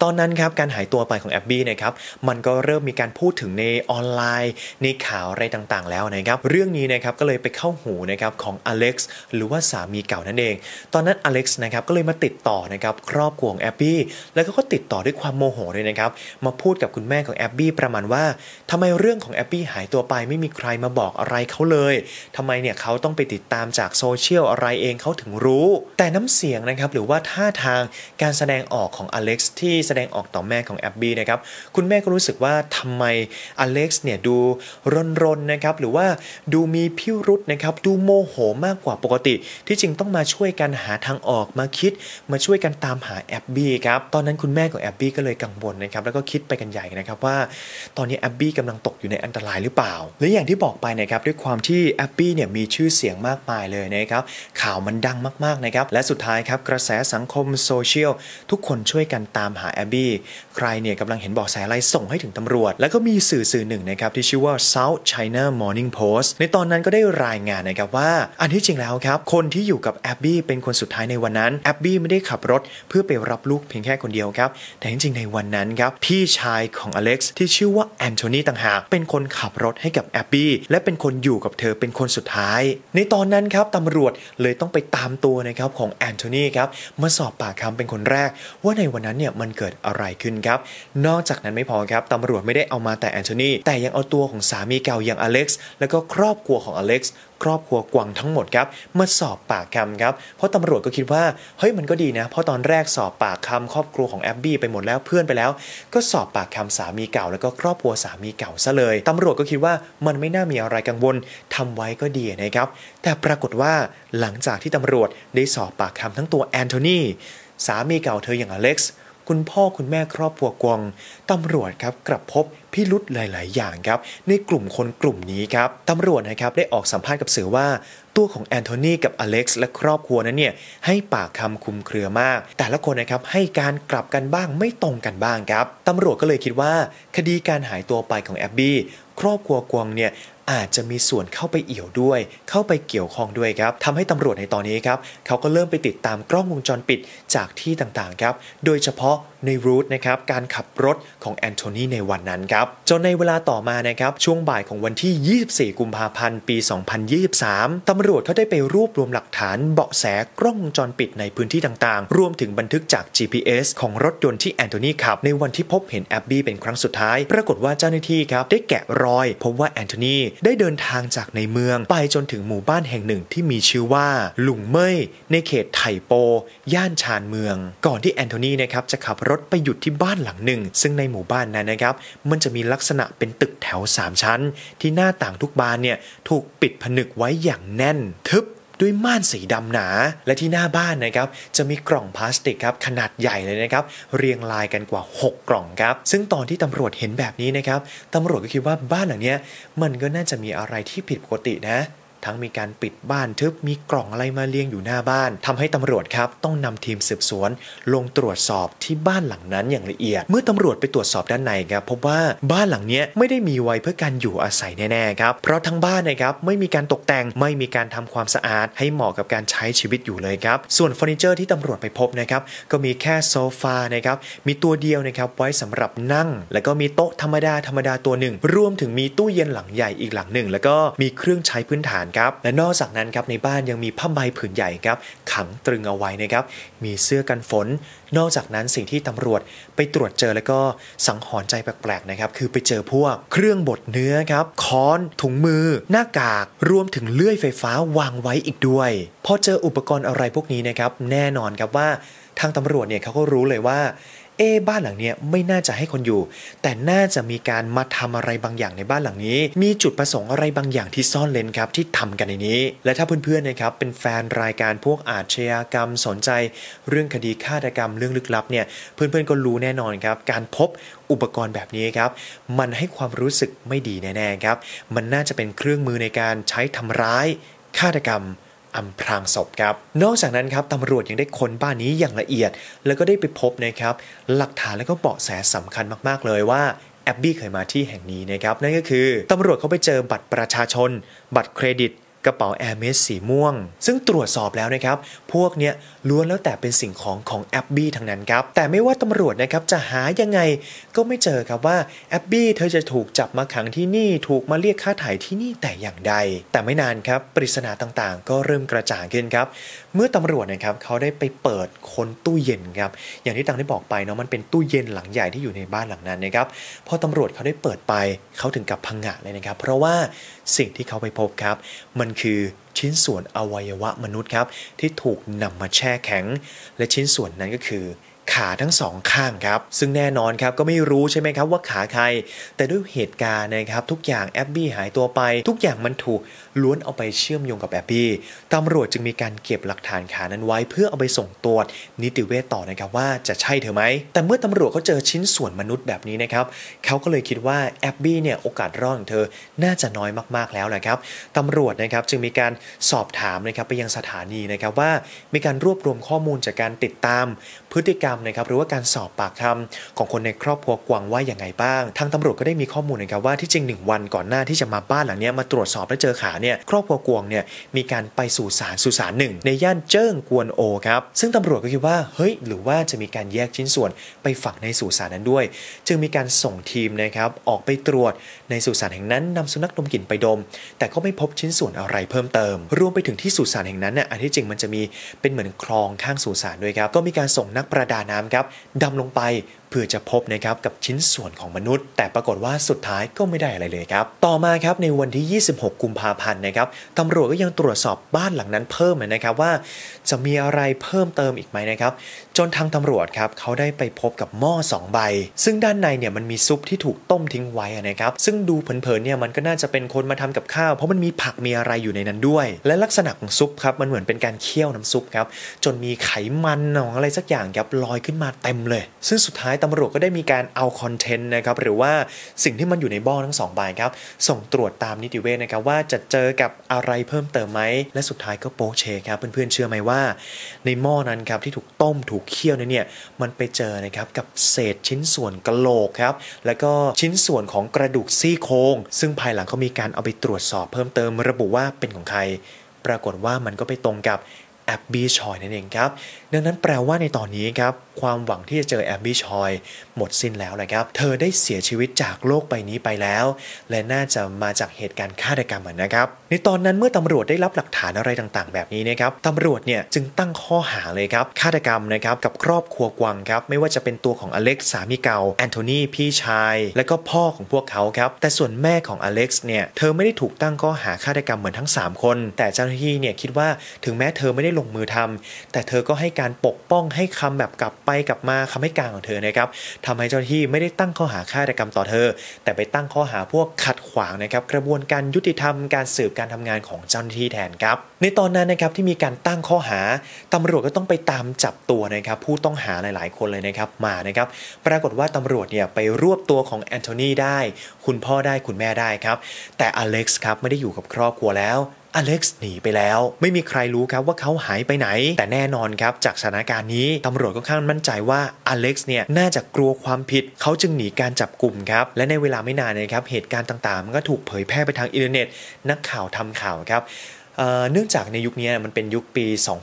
ตอนนั้นครับการหายตัวไปของแอบบี้นะครับมันก็เริ่มมีการพูดถึงในออนไลน์ในข่าวอะไรต่างๆแล้วนะครับเรื่องนี้นะครับก็เลยไปเข้าหูนะครับของอเล็กซ์หรือว่าสามีเก่านั่นเองตอนนั้นอเล็กซ์นะครับก็เลยมาติดต่อนะครับครอบครัวของแอบบี้แล้วก็ติดต่อด้วยความโมโหเลยนะครับมาพูดกับคุณแม่ของแอบบี้ประมาณว่าทำไมเรื่องของแอบบี้หายตัวไปไม่มีใครมาบอกอะไรเขาเลยทำไมเนี่ยเขาต้องไปติดตามจากโซเชียลอะไรเองเขาถึงรู้แต่น้ำเสียงนะครับหรือว่าท่าทางการแสดงออกของอเล็กซ์ที่แสดงออกต่อแม่ของแอบบี้นะครับคุณแม่ก็รู้สึกว่าทำไมอเล็กซ์เนี่ยดูรนๆนะครับหรือว่าดูมีพิรุธนะครับดูโมโหมากกว่าปกติที่จริงต้องมาช่วยกันหาทางออกมาคิดมาช่วยกันตามหาแอบบี้ครับตอนนั้นคุณแม่ของแอบบี้ก็เลยกังวลนะครับแล้วก็คิดไปกันใหญ่นะครับว่าตอนนี้แอบบี้กำลังตกอยู่ในอันตรายหรือเปล่าและอย่างที่บอกไปนะครับด้วยความที่แอบบี้เนี่ยมีชื่อเสียงมากมายเลยนะครับข่าวมันดังมากๆนะครับและสุดท้ายครับกระแสสังคมโซเชียลทุกคนช่วยกันตามหาแอบบี้ใครเนี่ยกำลังเห็นเบาะแสอะไรส่งให้ถึงตำรวจแล้วก็มีสื่อหนึ่งนะครับที่ชื่อว่า South China Morning Post ในตอนนั้นก็ได้รายงานนะครับว่าอันที่จริงแล้วครับคนที่อยู่กับแอบบี้เป็นคนสุดท้ายในวันนั้นแอบบี้ไม่ได้ขับรถเพื่อไปรับลูกเพียงแค่คนเดียวครับแต่จริงๆในวันนั้นครับพี่ชายของอเล็กซ์ที่ชื่อว่าแอนโทนีต่างหากเป็นคนขับรถให้กับแอบบี้และเป็นคนอยู่กับเธอเป็นคนสุดท้ายในตอนนั้นครับตำรวจเลยต้องไปตามตัวนะครับของแอนโทนีครับมาสอบปากคำเป็นคนแรกว่าในวันนั้นเนี่ยมันเกิดอะไรขึ้นครับนอกจากนั้นไม่พอครับตำรวจไม่ได้เอามาแต่แอนโทนีแต่ยังเอาตัวของสามีเก่าอย่างอเล็กซ์แล้วก็ครอบครัวของอเล็กซ์ครอบครัวกวางทั้งหมดครับมาสอบปากคำครับเพราะตำรวจก็คิดว่าเฮ้ยมันก็ดีนะเพราะตอนแรกสอบปากคำครอบครัวของแอบบี้ไปหมดแล้วเพื่อนไปแล้วก็สอบปากคำสามีเก่าแล้วก็ครอบครัวสามีเก่าซะเลยตำรวจก็คิดว่ามันไม่น่ามีอะไรกังวลทำไว้ก็ดีนะครับแต่ปรากฏว่าหลังจากที่ตำรวจได้สอบปากคำทั้งตัวแอนโทนีสามีเก่าเธออย่างอเล็กซ์คุณพ่อคุณแม่ครอบครัวกวางตำรวจครับกลับพบพิรุธหลายๆอย่างครับในกลุ่มคนกลุ่มนี้ครับตำรวจนะครับได้ออกสัมภาษณ์กับสื่อว่าตัวของแอนโทนีกับอเล็กซ์และครอบครัวนั้นเนี่ยให้ปากคำคลุมเครือมากแต่ละคนนะครับให้การกลับกันบ้างไม่ตรงกันบ้างครับตำรวจก็เลยคิดว่าคดีการหายตัวไปของแอบบี้ครอบครัวกวางเนี่ยอาจจะมีส่วนเข้าไปเอี่ยวด้วยเข้าไปเกี่ยวข้องด้วยครับทำให้ตำรวจในตอนนี้ครับเขาก็เริ่มไปติดตามกล้องวงจรปิดจากที่ต่างๆครับโดยเฉพาะในรูทนะครับการขับรถของแอนโทนีในวันนั้นครับจนในเวลาต่อมานะครับช่วงบ่ายของวันที่ 24 กุมภาพันธ์ ปี 2023 ตำรวจเขาได้ไปรวบรวมหลักฐานเบาะแสกล้องวงจรปิดในพื้นที่ต่างๆรวมถึงบันทึกจาก GPS ของรถยนต์ที่แอนโทนีขับในวันที่พบเห็นแอบบี้เป็นครั้งสุดท้ายปรากฏว่าเจ้าหน้าที่ครับได้แกะรอยพบว่าแอนโทนีได้เดินทางจากในเมืองไปจนถึงหมู่บ้านแห่งหนึ่งที่มีชื่อว่าหลุงเม่ยในเขตไถโปย่านชานเมืองก่อนที่แอนโทนีนะครับจะขับรถไปหยุดที่บ้านหลังหนึ่งซึ่งในหมู่บ้านนั้นนะครับมันจะมีลักษณะเป็นตึกแถว3ชั้นที่หน้าต่างทุกบานเนี่ยถูกปิดผนึกไว้อย่างแน่นทึบด้วยม่านสีดำหนาและที่หน้าบ้านนะครับจะมีกล่องพลาสติกครับขนาดใหญ่เลยนะครับเรียงรายกันกว่า6กล่องครับซึ่งตอนที่ตำรวจเห็นแบบนี้นะครับตำรวจก็คิดว่าบ้านหลังนี้มันก็น่าจะมีอะไรที่ผิดปกตินะทั้งมีการปิดบ้านทึบมีกล่องอะไรมาเรียงอยู่หน้าบ้านทำให้ตำรวจครับต้องนำทีมสืบสวนลงตรวจสอบที่บ้านหลังนั้นอย่างละเอียดเมื่อตำรวจไปตรวจสอบด้านในครับพบว่าบ้านหลังนี้ไม่ได้มีไว้เพื่อการอยู่อาศัยแน่ๆครับเพราะทั้งบ้านนะครับไม่มีการตกแต่งไม่มีการทำความสะอาดให้เหมาะกับการใช้ชีวิตอยู่เลยครับส่วนเฟอร์นิเจอร์ที่ตำรวจไปพบนะครับก็มีแค่โซฟานะครับมีตัวเดียวนะครับไว้สำหรับนั่งแล้วก็มีโต๊ะธรรมดาตัวหนึ่งรวมถึงมีตู้เย็นหลังใหญ่อีกหลังหนึ่งแล้วก็มีเครื่องใช้พื้นฐานครับและนอกจากนั้นครับในบ้านยังมีผ้าใบผืนใหญ่ครับขังตรึงเอาไว้นะครับมีเสื้อกันฝนนอกจากนั้นสิ่งที่ตำรวจไปตรวจเจอแล้วก็สังหรณ์ใจแปลกๆนะครับคือไปเจอพวกเครื่องบดเนื้อครับค้อนถุงมือหน้ากากรวมถึงเลื่อยไฟฟ้าวางไว้อีกด้วยพอเจออุปกรณ์อะไรพวกนี้นะครับแน่นอนครับว่าทางตำรวจเนี่ยเขาก็รู้เลยว่าบ้านหลังนี้ไม่น่าจะให้คนอยู่แต่น่าจะมีการมาทำอะไรบางอย่างในบ้านหลังนี้มีจุดประสงค์อะไรบางอย่างที่ซ่อนเร้นครับที่ทำกันในนี้และถ้าเพื่อนๆนะครับเป็นแฟนรายการพวกอาชญากรรมสนใจเรื่องคดีฆาตกรรมเรื่องลึกลับเนี่ยเพื่อนๆก็รู้แน่นอนครับการพบอุปกรณ์แบบนี้ครับมันให้ความรู้สึกไม่ดีแน่ๆครับมันน่าจะเป็นเครื่องมือในการใช้ทำร้ายฆาตกรรมอำพรางศพครับนอกจากนั้นครับตำรวจยังได้ค้นบ้านนี้อย่างละเอียดแล้วก็ได้ไปพบนะครับหลักฐานและก็เบาะแสสำคัญมากๆเลยว่าแอบบี้เคยมาที่แห่งนี้นะครับนั่นก็คือตำรวจเขาไปเจอบัตรประชาชนบัตรเครดิตกระเป๋าแอร์เมสสีม่วงซึ่งตรวจสอบแล้วนะครับพวกเนี้ยล้วนแล้วแต่เป็นสิ่งของแอบบี้ทั้งนั้นครับแต่ไม่ว่าตำรวจนะครับจะหายังไงก็ไม่เจอครับว่าแอบบี้เธอจะถูกจับมาขังที่นี่ถูกมาเรียกค่าไถ่ที่นี่แต่อย่างใดแต่ไม่นานครับปริศนาต่างๆก็เริ่มกระจ่างขึ้นครับเมื่อตำรวจนะครับเขาได้ไปเปิดค้นตู้เย็นครับอย่างที่ตังได้บอกไปเนาะมันเป็นตู้เย็นหลังใหญ่ที่อยู่ในบ้านหลังนั้นนะครับพอตำรวจเขาได้เปิดไปเขาถึงกับพังงะเลยนะครับเพราะว่าสิ่งที่เขาไปพบครับมันคือชิ้นส่วนอวัยวะมนุษย์ครับที่ถูกนำมาแช่แข็งและชิ้นส่วนนั้นก็คือขาทั้งสองข้างครับซึ่งแน่นอนครับก็ไม่รู้ใช่ไหมครับว่าขาใครแต่ด้วยเหตุการณ์นะครับทุกอย่างแอบบี้หายตัวไปทุกอย่างมันถูกล้วนเอาไปเชื่อมโยงกับแอบบี้ตำรวจจึงมีการเก็บหลักฐานขานั้นไว้เพื่อเอาไปส่งตรวจนิติเวชต่อนะครับว่าจะใช่เธอไหมแต่เมื่อตำรวจเขาเจอชิ้นส่วนมนุษย์แบบนี้นะครับเขาก็เลยคิดว่าแอบบี้เนี่ยโอกาสรอดของเธอน่าจะน้อยมากๆแล้วแหละครับตำรวจนะครับจึงมีการสอบถามนะครับไปยังสถานีนะครับว่ามีการรวบรวมข้อมูลจากการติดตามพฤติกรรมนะครับหรือว่าการสอบปากคำของคนในครอบครัวกวางว่าอย่างไงบ้างทางตำรวจก็ได้มีข้อมูลนะครับว่าที่จริง1 วันก่อนหน้าที่จะมาบ้านหลังนี้มาตรวจสอบและเจอขาเนี่ยครอบครัวกวางเนี่ยมีการไปสู่ศาลหนึ่งในย่านเจิ้งกวนโอครับซึ่งตำรวจก็คิดว่าเฮ้ยหรือว่าจะมีการแยกชิ้นส่วนไปฝังในสุสานนั้นด้วยจึงมีการส่งทีมนะครับออกไปตรวจในสุสานแห่งนั้นนำสุนัขดมกลิ่นไปดมแต่ก็ไม่พบชิ้นส่วนอะไรเพิ่มเติมรวมไปถึงที่สุสานแห่งนั้นน่ะอันที่จริงมันจะมีเป็นเหมือนคลองข้างสุสานด้วยครับก็มีการส่งนักประดาน้ำครับดำลงไปเพื่อจะพบนะครับกับชิ้นส่วนของมนุษย์แต่ปรากฏว่าสุดท้ายก็ไม่ได้อะไรเลยครับต่อมาครับในวันที่26 กุมภาพันธ์นะครับตำรวจก็ยังตรวจสอบบ้านหลังนั้นเพิ่มนะครับว่าจะมีอะไรเพิ่มเติมอีกไหมนะครับจนทางตำรวจครับเขาได้ไปพบกับหม้อ2 ใบซึ่งด้านในเนี่ยมันมีซุปที่ถูกต้มทิ้งไว้นะครับซึ่งดูเผินๆเนี่ยมันก็น่าจะเป็นคนมาทำกับข้าวเพราะมันมีผักมีอะไรอยู่ในนั้นด้วยและลักษณะของซุปครับมันเหมือนเป็นการเคี่ยวน้ำซุปครับจนมีไขมันของอะไรสักอย่างครับลอยขึ้นมาเต็มเลยซึ่งสุดท้ายตำรวจก็ได้มีการเอาคอนเทนต์นะครับหรือว่าสิ่งที่มันอยู่ในบ้อทั้ง2 ใบครับส่งตรวจตามนิติเวชนะครับว่าจะเจอกับอะไรเพิ่มเติมไหมและสุดท้ายก็โป๊ะเชครับเพื่อนๆเชื่อไหมว่าในหม้อนั้นครับที่ถูกต้มถูกเคี่ยวเนี่ยมันไปเจอนะครับกับเศษชิ้นส่วนกะโหลกครับแล้วก็ชิ้นส่วนของกระดูกซี่โครงซึ่งภายหลังเขามีการเอาไปตรวจสอบเพิ่มเติมระบุว่าเป็นของใครปรากฏว่ามันก็ไปตรงกับแอบบี้ชอยนั่นเองครับดังนั้นแปลว่าในตอนนี้ครับความหวังที่จะเจอแอบบี้ชอยหมดสิ้นแล้วนะครับเธอได้เสียชีวิตจากโลกใบนี้ไปแล้วและน่าจะมาจากเหตุการณ์ฆาตกรรมนะครับในตอนนั้นเมื่อตำรวจได้รับหลักฐานอะไรต่างๆแบบนี้นะครับตำรวจเนี่ยจึงตั้งข้อหาเลยครับฆาตกรรมนะครับกับครอบครัวกวางครับไม่ว่าจะเป็นตัวของอเล็กซ์สามีเก่าแอนโทนีพี่ชายและก็พ่อของพวกเขาครับแต่ส่วนแม่ของอเล็กซ์เนี่ยเธอไม่ได้ถูกตั้งข้อหาฆาตกรรมเหมือนทั้ง3 คนแต่เจ้าหน้าที่เนี่ยคิดว่าถึงแม้เธอไม่ได้ลงมือทำแต่เธอก็ให้การปกป้องให้คำแบบกลับไปกลับมาคำให้การของเธอนะครับทำให้เจ้าหน้าที่ไม่ได้ตั้งข้อหาฆาตกรรมต่อเธอแต่ไปตั้งข้อหาพวกขัดขวางนะครับกระบวนการยุติธรรมการสืบการทำงานของเจ้าหน้าที่แทนครับในตอนนั้นนะครับที่มีการตั้งข้อหาตำรวจก็ต้องไปตามจับตัวนะครับผู้ต้องหาหลายๆคนเลยนะครับมานะครับปรากฏว่าตำรวจเนี่ยไปรวบตัวของแอนโทนีได้คุณพ่อได้คุณแม่ได้ครับแต่อเล็กซ์ครับไม่ได้อยู่กับครอบครัวแล้วอเล็กซ์หนีไปแล้วไม่มีใครรู้ครับว่าเขาหายไปไหนแต่แน่นอนครับจากสถานการณ์นี้ตำรวจก็ค่อนข้างมั่นใจว่าอเล็กซ์เนี่ยน่าจะกลัวความผิดเขาจึงหนีการจับกลุ่มครับและในเวลาไม่นานนะครับเหตุการณ์ต่างๆมันก็ถูกเผยแพร่ไปทางอินเทอร์เน็ตนักข่าวทำข่าวครับเนื่องจากในยุคนี้มันเป็นยุคปี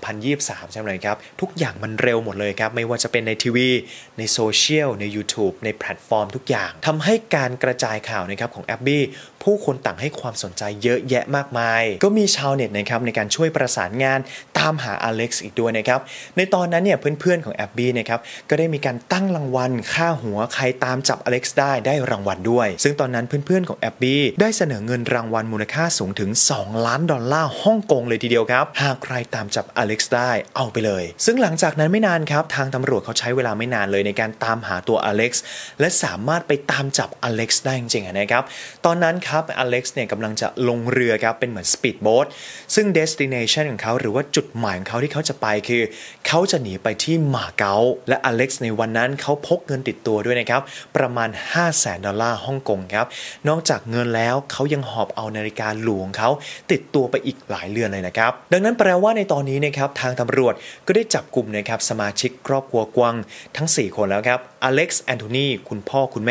2023 ใช่ไหมครับทุกอย่างมันเร็วหมดเลยครับไม่ว่าจะเป็นในทีวีในโซเชียลใน YouTube ในแพลตฟอร์มทุกอย่างทำให้การกระจายข่าวนะครับของแอบบี้ผู้คนต่างให้ความสนใจเยอะแยะมากมายก็มีชาวเน็ตนะครับในการช่วยประสานงานตามหาอเล็กซ์อีกด้วยนะครับในตอนนั้นเนี่ยเพื่อนๆของแอบบี้นะครับก็ได้มีการตั้งรางวัลค่าหัวใครตามจับอเล็กซ์ได้รางวัลด้วยซึ่งตอนนั้นเพื่อนๆของแอบบี้ได้เสนอเงินรางวัลมูลค่าสูงถึง$2 ล้านฮ่องกงเลยทีเดียวครับหากใครตามจับอเล็กซ์ได้เอาไปเลยซึ่งหลังจากนั้นไม่นานครับทางตำรวจเขาใช้เวลาไม่นานเลยในการตามหาตัวอเล็กซ์และสามารถไปตามจับอเล็กซ์ได้จริงๆนะครับตอนนั้นครับอเล็กซ์เนี่ยกำลังจะลงเรือครับเป็นเหมือนสปีดโบ๊ทซึ่ง destination ของเขาหรือว่าจุดหมายของเขาที่เขาจะไปคือเขาจะหนีไปที่มาเก๊าและอเล็กซ์ในวันนั้นเขาพกเงินติดตัวด้วยนะครับประมาณ$500,000ฮ่องกงครับนอกจากเงินแล้วเขายังหอบเอานาฬิกาหลวงเขาติดตัวไปอีกหลายเรือนเลยนะครับดังนั้นแปลว่าในตอนนี้นะครับทางตำรวจก็ได้จับกลุ่มนะครับสมาชิกครอบครัวกวางทั้ง4 คนแล้วครับอเล็กซ์แอนโทนีคุณพ่อคุณแม่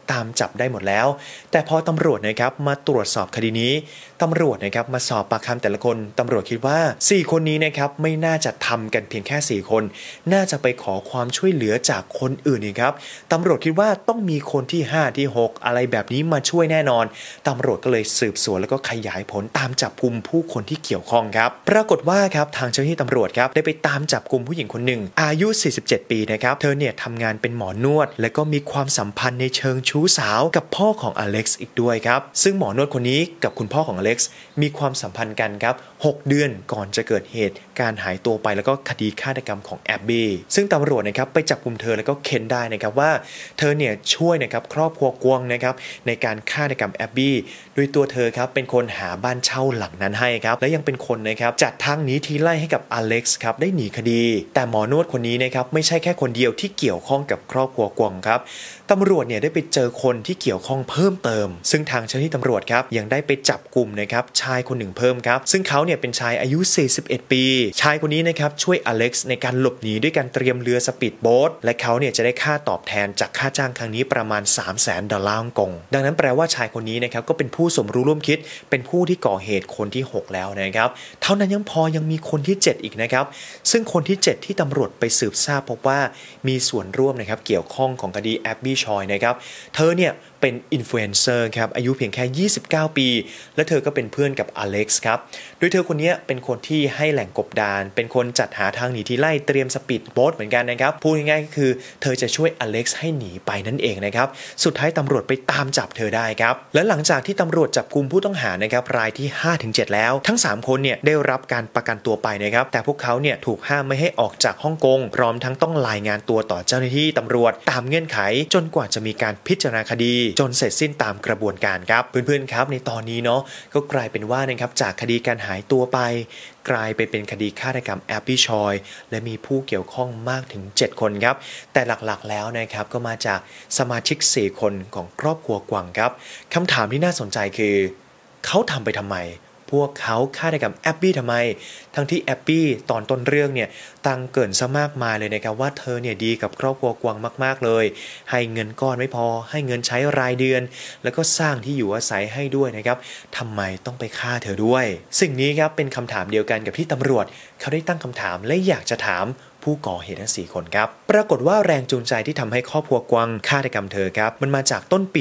ตามจับได้หมดแล้วแต่พอตำรวจนะครับมาตรวจสอบคดีนี้ตำรวจนะครับมาสอบปากคำแต่ละคนตำรวจคิดว่า4คนนี้นะครับไม่น่าจะทำกันเพียงแค่4คนน่าจะไปขอความช่วยเหลือจากคนอื่นอีกครับตำรวจคิดว่าต้องมีคนที่5ที่6อะไรแบบนี้มาช่วยแน่นอนตำรวจก็เลยสืบสวนแล้วก็ขยายผลตามจับกุมผู้คนที่เกี่ยวข้องครับปรากฏว่าครับทางเจ้าหน้าที่ตำรวจครับได้ไปตามจับกุมผู้หญิงคนหนึ่งอายุ47ปีนะครับเธอเนี่ยทำงานเป็นหมอนวดและก็มีความสัมพันธ์ในเชิงชู้สาวกับพ่อของอเล็กซ์อีกด้วยครับซึ่งหมอนวดคนนี้กับคุณพ่อของอเล็กซ์มีความสัมพันธ์กันครับ6 เดือนก่อนจะเกิดเหตุการหายตัวไปแล้วก็คดีฆาตกรรมของแอบบี้ซึ่งตำรวจนะครับไปจับกุมเธอแล้วก็เค้นได้นะครับว่าเธอเนี่ยช่วยนะครับครอบครัวกวงนะครับในการฆาตกรรมแอบบี้โดยตัวเธอครับเป็นคนหาบ้านเช่าหลังนั้นให้ครับและยังเป็นคนนะครับจัดทางหนีทีไล่ให้กับอเล็กซ์ครับได้หนีคดีแต่หมอนวดคนนี้นะครับไม่ใช่แค่คนเดียวที่เกี่ยวข้องกับครอบครัวกวงครับตำรวจเนี่ยได้ไปเจอคนที่เกี่ยวข้องเพิ่มเติมซึ่งทางเจ้าหน้าที่ตำรวจครับยังได้ไปจับกลุ่มนะครับชายคนหนึ่งเพิ่มครับซึ่งเขาเนี่ยเป็นชายอายุ41ปีชายคนนี้นะครับช่วยอเล็กซ์ในการหลบหนีด้วยการเตรียมเรือสปีดโบ๊ทและเขาเนี่ยจะได้ค่าตอบแทนจากค่าจ้างครั้งนี้ประมาณ$300,000 ฮ่องกงดังนั้นแปลว่าชายคนนี้นะครับก็เป็นผู้สมรู้ร่วมคิดเป็นผู้ที่ก่อเหตุคนที่6แล้วนะครับเท่านั้นยังมีคนที่7อีกนะครับซึ่งคนที่7ที่ตำรวจไปสืบทราบพบว่ามีส่วนร่วมนะครับเกี่ยวข้องของคดีแอบบี้ชอยนะครับเธอเนี่ยเป็นอินฟลูเอนเซอร์ครับอายุเพียงแค่29ปีและเธอก็เป็นเพื่อนกับอเล็กซ์ครับโดยเธอคนนี้เป็นคนที่ให้แหล่งกบดานเป็นคนจัดหาทางหนีทีไล่เตรียมสปีดโบ๊ทเหมือนกันนะครับพูดง่ายๆก็คือเธอจะช่วยอเล็กซ์ให้หนีไปนั่นเองนะครับสุดท้ายตำรวจไปตามจับเธอได้ครับและหลังจากที่ตำรวจจับกุมผู้ต้องหานะครับรายที่ 5-7 แล้วทั้ง3คนเนี่ยได้รับการประกันตัวไปนะครับแต่พวกเขาเนี่ยถูกห้ามไม่ให้ออกจากฮ่องกงพร้อมทั้งต้องรายงานตัวต่อเจ้าหน้าที่ตำรวจตามเงื่อนไขจนกว่าจะมีการพิจารณาคดีจนเสร็จสิ้นตามกระบวนการครับเพื่อนๆครับในตอนนี้เนาะก็กลายเป็นว่านะครับจากคดีการหายตัวไปกลายไปเป็นคดีฆาตกรรมแอบบี้ชอยและมีผู้เกี่ยวข้องมากถึง7คนครับแต่หลักๆแล้วนะครับก็มาจากสมาชิก4คนของครอบครัวกวางครับคำถามที่น่าสนใจคือเขาทำไปทำไมพวกเขาฆาตกรรมแอบบี้ทำไมทั้งที่แอบบี้ตอนต้นเรื่องเนี่ยตังเกินซะมากมายเลยนะครับว่าเธอเนี่ยดีกับครอบครัวกวางมากๆเลยให้เงินก้อนไม่พอให้เงินใช้รายเดือนแล้วก็สร้างที่อยู่อาศัยให้ด้วยนะครับทำไมต้องไปฆ่าเธอด้วยสิ่งนี้ครับเป็นคำถามเดียวกันกับที่ตำรวจเขาได้ตั้งคำถามและอยากจะถามผู้ก่อเหตุทั้ง4คนครับปรากฏว่าแรงจูงใจที่ทำให้ครอบครัวกวางฆาตกรรมเธอครับมันมาจากต้นปี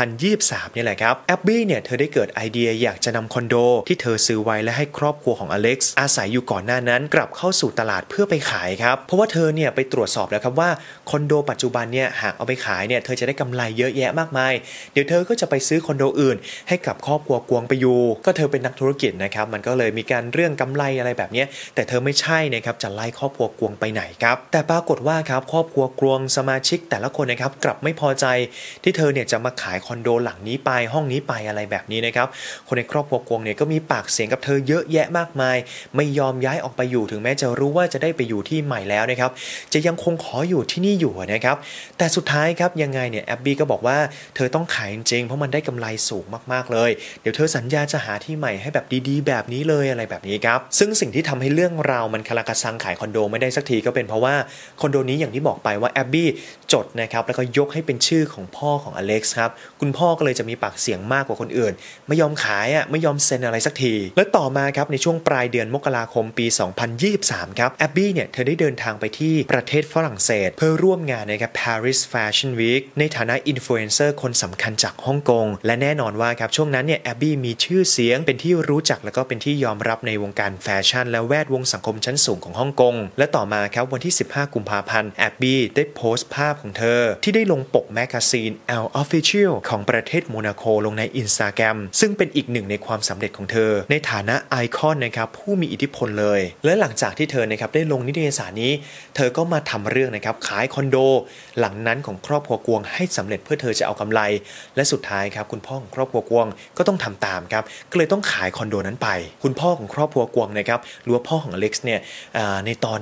2023 นี่แหละครับแอบบี้เนี่ยเธอได้เกิดไอเดียอยากจะนำคอนโดที่เธอซื้อไว้และให้ครอบครัวของอเล็กซ์อาศัยอยู่ก่อนหน้านั้นกลับเข้าสู่ตลาดเพื่อไปขายครับเพราะว่าเธอเนี่ยไปตรวจสอบแล้วครับว่าคอนโดปัจจุบันเนี่ยหากเอาไปขายเนี่ยเธอจะได้กำไรเยอะแยะมากมายเดี๋ยวเธอก็จะไปซื้อคอนโดอื่นให้กับครอบครัวกวางไปอยู่ก็เธอเป็นนักธุรกิจนะครับมันก็เลยมีการเรื่องกำไรอะไรแบบนี้แต่เธอไม่ใช่นะครับจะไล่ครอบครัวกวางไปไหนครับแต่ปรากฏว่าครับครอบครัวกวางสมาชิกแต่ละคนนะครับกลับไม่พอใจที่เธอเนี่ยจะมาขายคอนโดหลังนี้ไปห้องนี้ไปอะไรแบบนี้นะครับคนในครอบครัวกวางเนี่ยก็มีปากเสียงกับเธอเยอะแยะมากมายไม่ยอมย้ายออกไปอยู่ถึงแม้จะรู้ว่าจะได้ไปอยู่ที่ใหม่แล้วนะครับจะยังคงขออยู่ที่นี่อยู่นะครับแต่สุดท้ายครับยังไงเนี่ยแอบบี้ก็บอกว่าเธอต้องขายจริงๆเพราะมันได้กำไรสูงมากๆเลยเดี๋ยวเธอสัญญาจะหาที่ใหม่ให้แบบดีๆแบบนี้เลยอะไรแบบนี้ครับซึ่งสิ่งที่ทำให้เรื่องราวมันคลากระซังขายคอนโดไม่ได้สักทีก็เป็นเพราะว่าคอนโดนี้อย่างที่บอกไปว่าแอบบี้จดนะครับแล้วก็ยกให้เป็นชื่อของพ่อของอเล็กซ์ครับคุณพ่อก็เลยจะมีปากเสียงมากกว่าคนอื่นไม่ยอมขายไม่ยอมเซ็นอะไรสักทีและต่อมาครับในช่วงปลายเดือนมกราคมปี 2023 ครับแอบบี้เนี่ยเธอได้เดินทางไปที่ประเทศฝรั่งเศสเพื่อร่วมงานนะครับ Paris Fashion Week ในฐานะอินฟลูเอนเซอร์คนสำคัญจากฮ่องกงและแน่นอนว่าครับช่วงนั้นเนี่ยแอบบี้มีชื่อเสียงเป็นที่รู้จักแล้วก็เป็นที่ยอมรับในวงการแฟชั่นและแวดวงสังคมชั้นสูงของฮ่องกงและต่อมาครับวันที่ 15 กุมภาพันธ์แอบบี้ได้โพสต์ภาพของเธอที่ได้ลงปกแมกกาซีน Elle Official ของประเทศโมนาโกลงใน Instagram ซึ่งเป็นอีกหนึ่งในความสำเร็จของเธอในฐานะไอคอนนะครับผู้มีอิทธิพลเลยและหลังจากที่เธอนะครับได้ลงนิตยสารนี้เธอก็มาทำเรื่องนะครับขายคอนโดหลังนั้นของครอบครัวกวางให้สำเร็จเพื่อเธอจะเอากำไรและสุดท้ายครับคุณพ่อของครอบครัวกวางก็ต้องทำตามครับก็เลยต้องขายคอนโดนั้นไปคุณพ่อของครอบครัวกวางนะครับหรือว่าพ่อของอเล็กซ์เนี่ยในตอนนั้นนะครับ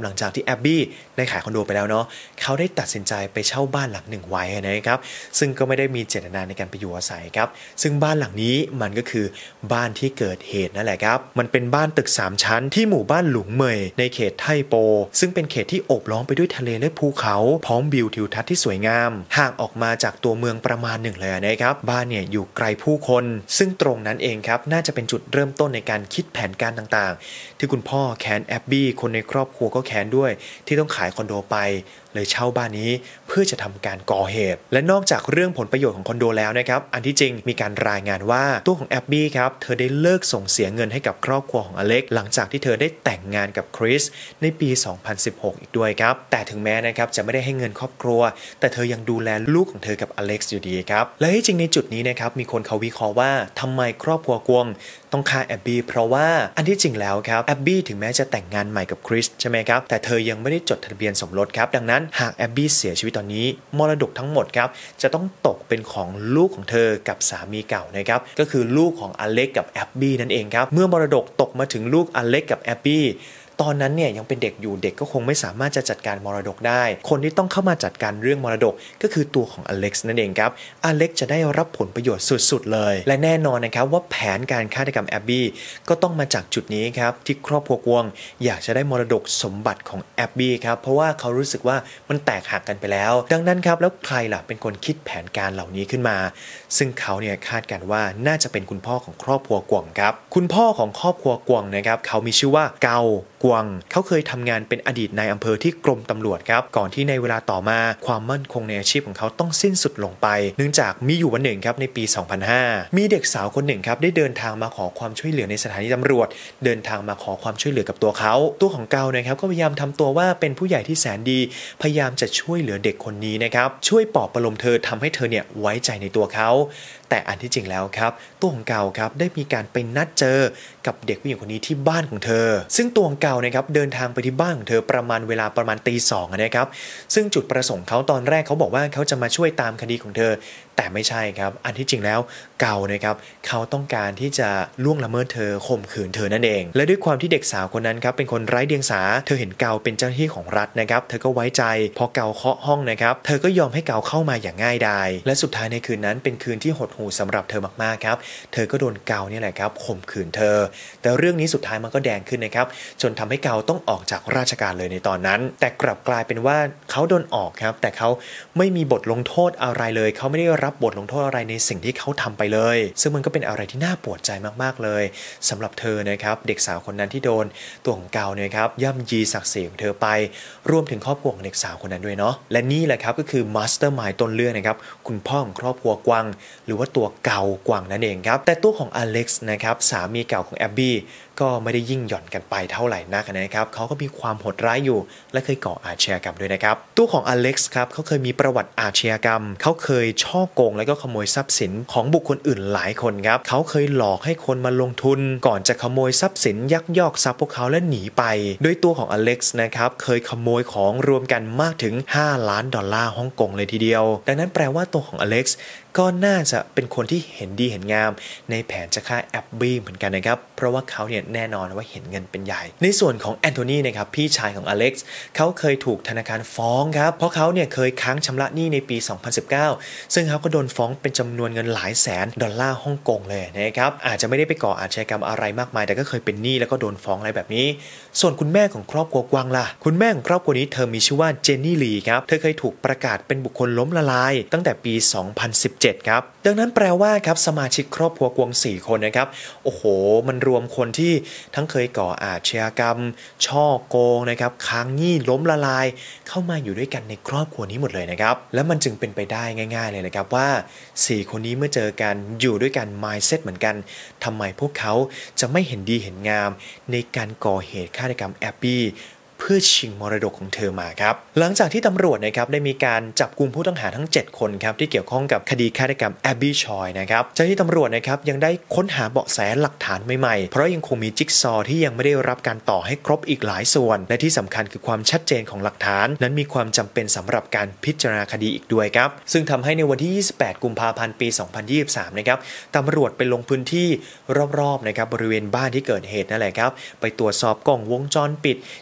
หลังจากที่แอบบี้ได้ขายคอนโดไปแล้วเนาะเขาได้ตัดสินใจไปเช่าบ้านหลังหนึ่งไว้นะครับซึ่งก็ไม่ได้มีเจตนาในการไปอยู่อาศัยครับซึ่งบ้านหลังนี้มันก็คือบ้านที่เกิดเหตุนั่นแหละครับมันเป็นบ้านตึก3ชั้นที่หมู่บ้านหลุงเหมยในเขตไทโปซึ่งเป็นเขตที่โอบล้อมไปด้วยทะเลและภูเขาพร้อมวิวทิวทัศน์ที่สวยงามห่างออกมาจากตัวเมืองประมาณหนึ่งเลยนะครับบ้านเนี่ยอยู่ไกลผู้คนซึ่งตรงนั้นเองครับน่าจะเป็นจุดเริ่มต้นในการคิดแผนการต่างๆที่คุณพ่อแค้นแอบบี้คนในครอบครัวก็แค้นด้วยที่ต้องขายคอนโดไปเลยเช่าบ้านนี้เพื่อจะทำการก่อเหตุและนอกจากเรื่องผลประโยชน์ของคอนโดแล้วนะครับอันที่จริงมีการรายงานว่าตัวของแอบบี้ครับเธอได้เลิกส่งเสียเงินให้กับครอบครัวของอเล็กหลังจากที่เธอได้แต่งงานกับคริสในปี 2016 อีกด้วยครับแต่ถึงแม้นะครับจะไม่ได้ให้เงินครอบครัวแต่เธอยังดูแลลูกของเธอกับอเล็กซ์อยู่ดีครับและที่จริงในจุดนี้นะครับมีคนเขาวิเคราะห์ว่าทำไมครอบครัวกวงต้องฆ่าแอบบี้เพราะว่าอันที่จริงแล้วครับแอบบี้ถึงแม้จะแต่งงานใหม่กับคริสใช่ไหมครับแต่เธอยังไม่ได้จดทะเบียนสมรสครับดังนั้นหากแอบบี้เสียชีวิตตอนนี้มรดกทั้งหมดครับจะต้องตกเป็นของลูกของเธอกับสามีเก่านะครับก็คือลูกของอเล็กกับแอบบี้นั่นเองครับเมื่อมรดกตกมาถึงลูกอเล็กกับแอบบี้ตอนนั้นเนี่ยยังเป็นเด็กอยู่เด็กก็คงไม่สามารถจะจัดการมรดกได้คนที่ต้องเข้ามาจัดการเรื่องมรดกก็คือตัวของอเล็กซ์นั่นเองครับอเล็กซ์จะได้รับผลประโยชน์สุดๆเลยและแน่นอนนะครับว่าแผนการฆาตกรรมแอบบี้ก็ต้องมาจากจุดนี้ครับที่ครอบครัวกวงอยากจะได้มรดกสมบัติของแอบบี้ครับเพราะว่าเขารู้สึกว่ามันแตกหักกันไปแล้วดังนั้นครับแล้วใครล่ะเป็นคนคิดแผนการเหล่านี้ขึ้นมาซึ่งเขาเนี่ยคาดกันว่าน่าจะเป็นคุณพ่อของครอบครัวกวงครับคุณพ่อของครอบครัวกวงนะครับเขามีชื่อว่าเกากวงเขาเคยทำงานเป็นอดีตนายอำเภอที่กรมตำรวจครับก่อนที่ในเวลาต่อมาความมั่นคงในอาชีพของเขาต้องสิ้นสุดลงไปเนื่องจากมีอยู่วันหนึ่งครับในปี 2005 มีเด็กสาวคนหนึ่งครับได้เดินทางมาขอความช่วยเหลือในสถานีตำรวจเดินทางมาขอความช่วยเหลือกับตัวเขาตัวของเกานะครับก็พยายามทำตัวว่าเป็นผู้ใหญ่ที่แสนดีพยายามจะช่วยเหลือเด็กคนนี้นะครับช่วยปลอบประโลมเธอทำให้เธอเนี่ยไว้ใจในตัวเขาแต่อันที่จริงแล้วครับตัวของเกาครับได้มีการไปนัดเจอกับเด็กผู้หญิงคนนี้ที่บ้านของเธอซึ่งตัวของเกานะครับเดินทางไปที่บ้านของเธอประมาณตี 2นะครับซึ่งจุดประสงค์เขาตอนแรกเขาบอกว่าเขาจะมาช่วยตามคดีของเธอแต่ไม่ใช่ครับอันที่จริงแล้วเกานะครับเขาต้องการที่จะล่วงละเมิดเธอข่มขืนเธอนั่นเองและด้วยความที่เด็กสาวคนนั้นครับเป็นคนไร้เดียงสาเธอเห็นเกาเป็นเจ้าหน้าที่ของรัฐนะครับเธอก็ไว้ใจพอเกาเคาะห้องนะครับเธอก็ยอมให้เกาเข้ามาอย่างง่ายดายและสุดท้ายในคืนนั้นเป็นคืนที่หดหู่สำหรับเธอมากๆครับเธอก็โดนเกาเนี่ยแหละครับข่มขืนเธอแต่เรื่องนี้สุดท้ายมันก็แดงขึ้นนะครับจนทำให้เกาต้องออกจากราชการเลยในตอนนั้นแต่กลับกลายเป็นว่าเขาโดนออกครับแต่เขาไม่มีบทลงโทษอะไรเลยเขาไม่ได้รับบทลงโทษอะไรในสิ่งที่เขาทำไปเลยซึ่งมันก็เป็นอะไรที่น่าปวดใจมากๆเลยสำหรับเธอนะครับเด็กสาวคนนั้นที่โดนตัวของเกาเนี่ยครับย่ำยีศักดิ์ศรีของเธอไปรวมถึงครอบครัวของเด็กสาวคนนั้นด้วยเนาะและนี่แหละครับก็คือมาสเตอร์มายด์ต้นเรื่องนะครับคุณพ่อของครอบครัวกวางหรือว่าตัวเกากวางนั่นเองครับแต่ตัวของอเล็กซ์นะครับสามีเก่าของแอบบี้ก็ไม่ได้ยิ่งหย่อนกันไปเท่าไหร่นักนะครับเขาก็มีความโหดร้ายอยู่และเคยก่ออาชญากรรมด้วยนะครับตัวของอเล็กซ์ครับเขาเคยมีประวัติอาชญากรรมเขาเคยช่อโกงและก็ขโมยทรัพย์สินของบุคคลอื่นหลายคนครับเขาเคยหลอกให้คนมาลงทุนก่อนจะขโมยทรัพย์สินยักยอกทรัพย์พวกเขาและหนีไปโดยตัวของอเล็กซ์นะครับเคยขโมยของรวมกันมากถึง$5 ล้านฮ่องกงเลยทีเดียวดังนั้นแปลว่าตัวของอเล็กซ์ก็น่าจะเป็นคนที่เห็นดีเห็นงามในแผนจะฆ่าแอบบี้เหมือนกันนะครับเพราะว่าเขาเนี่ยแน่นอนว่าเห็นเงินเป็นใหญ่ในส่วนของแอนโทนีนะครับพี่ชายของอเล็กซ์เขาเคยถูกธนาคารฟ้องครับเพราะเขาเนี่ยเคยค้างชำระหนี้ในปี 2019 ซึ่งเขาก็โดนฟ้องเป็นจำนวนเงินหลายแสนดอลลาร์ฮ่องกงเลยนะครับอาจจะไม่ได้ไปก่ออาชญากรรมอะไรมากมายแต่ก็เคยเป็นหนี้แล้วก็โดนฟ้องอะไรแบบนี้ส่วนคุณแม่ของครอบครัวกวางล่ะคุณแม่ของครอบครัวนี้เธอมีชื่อว่าเจนนี่ลีครับเธอเคยถูกประกาศเป็นบุคคลล้มละลายตั้งแต่ปี 2017 ครับดังนั้นแปลว่าครับสมาชิกครอบครัวกวง4 คนนะครับโอ้โหมันรวมคนที่ทั้งเคยก่ออาชญากรรมช่อโกงนะครับค้างหนี้ล้มละลายเข้ามาอยู่ด้วยกันในครอบครัวนี้หมดเลยนะครับและมันจึงเป็นไปได้ง่ายๆเลยนะครับว่า4 คนนี้เมื่อเจอกันอยู่ด้วยกัน mindset เหมือนกันทำไมพวกเขาจะไม่เห็นดีเห็นงามในการก่อเหตุฆาตกรรมแอบบี้เพื่อชิงมรดกของเธอมาครับหลังจากที่ตำรวจนะครับได้มีการจับกุมผู้ต้องหาทั้ง7 คนครับที่เกี่ยวข้องกับคดีฆาตกรรมแอบบี้ชอยนะครับเจ้าหน้าที่ตำรวจนะครับยังได้ค้นหาเบาะแสหลักฐานใหม่ๆเพราะยังคงมีจิ๊กซอว์ที่ยังไม่ได้รับการต่อให้ครบอีกหลายส่วนและที่สำคัญคือความชัดเจนของหลักฐานนั้นมีความจำเป็นสำหรับการพิจารณาคดีอีกด้วยครับซึ่งทำให้ในวันที่ 28 กุมภาพันธ์ปี 2023 นะครับตำรวจไปลงพื้นที่รอบๆนะครับบริเวณบ้านที่เกิดเหตุนั่นแหละครับไปตรวจสอบกล้องวงจรปิดที่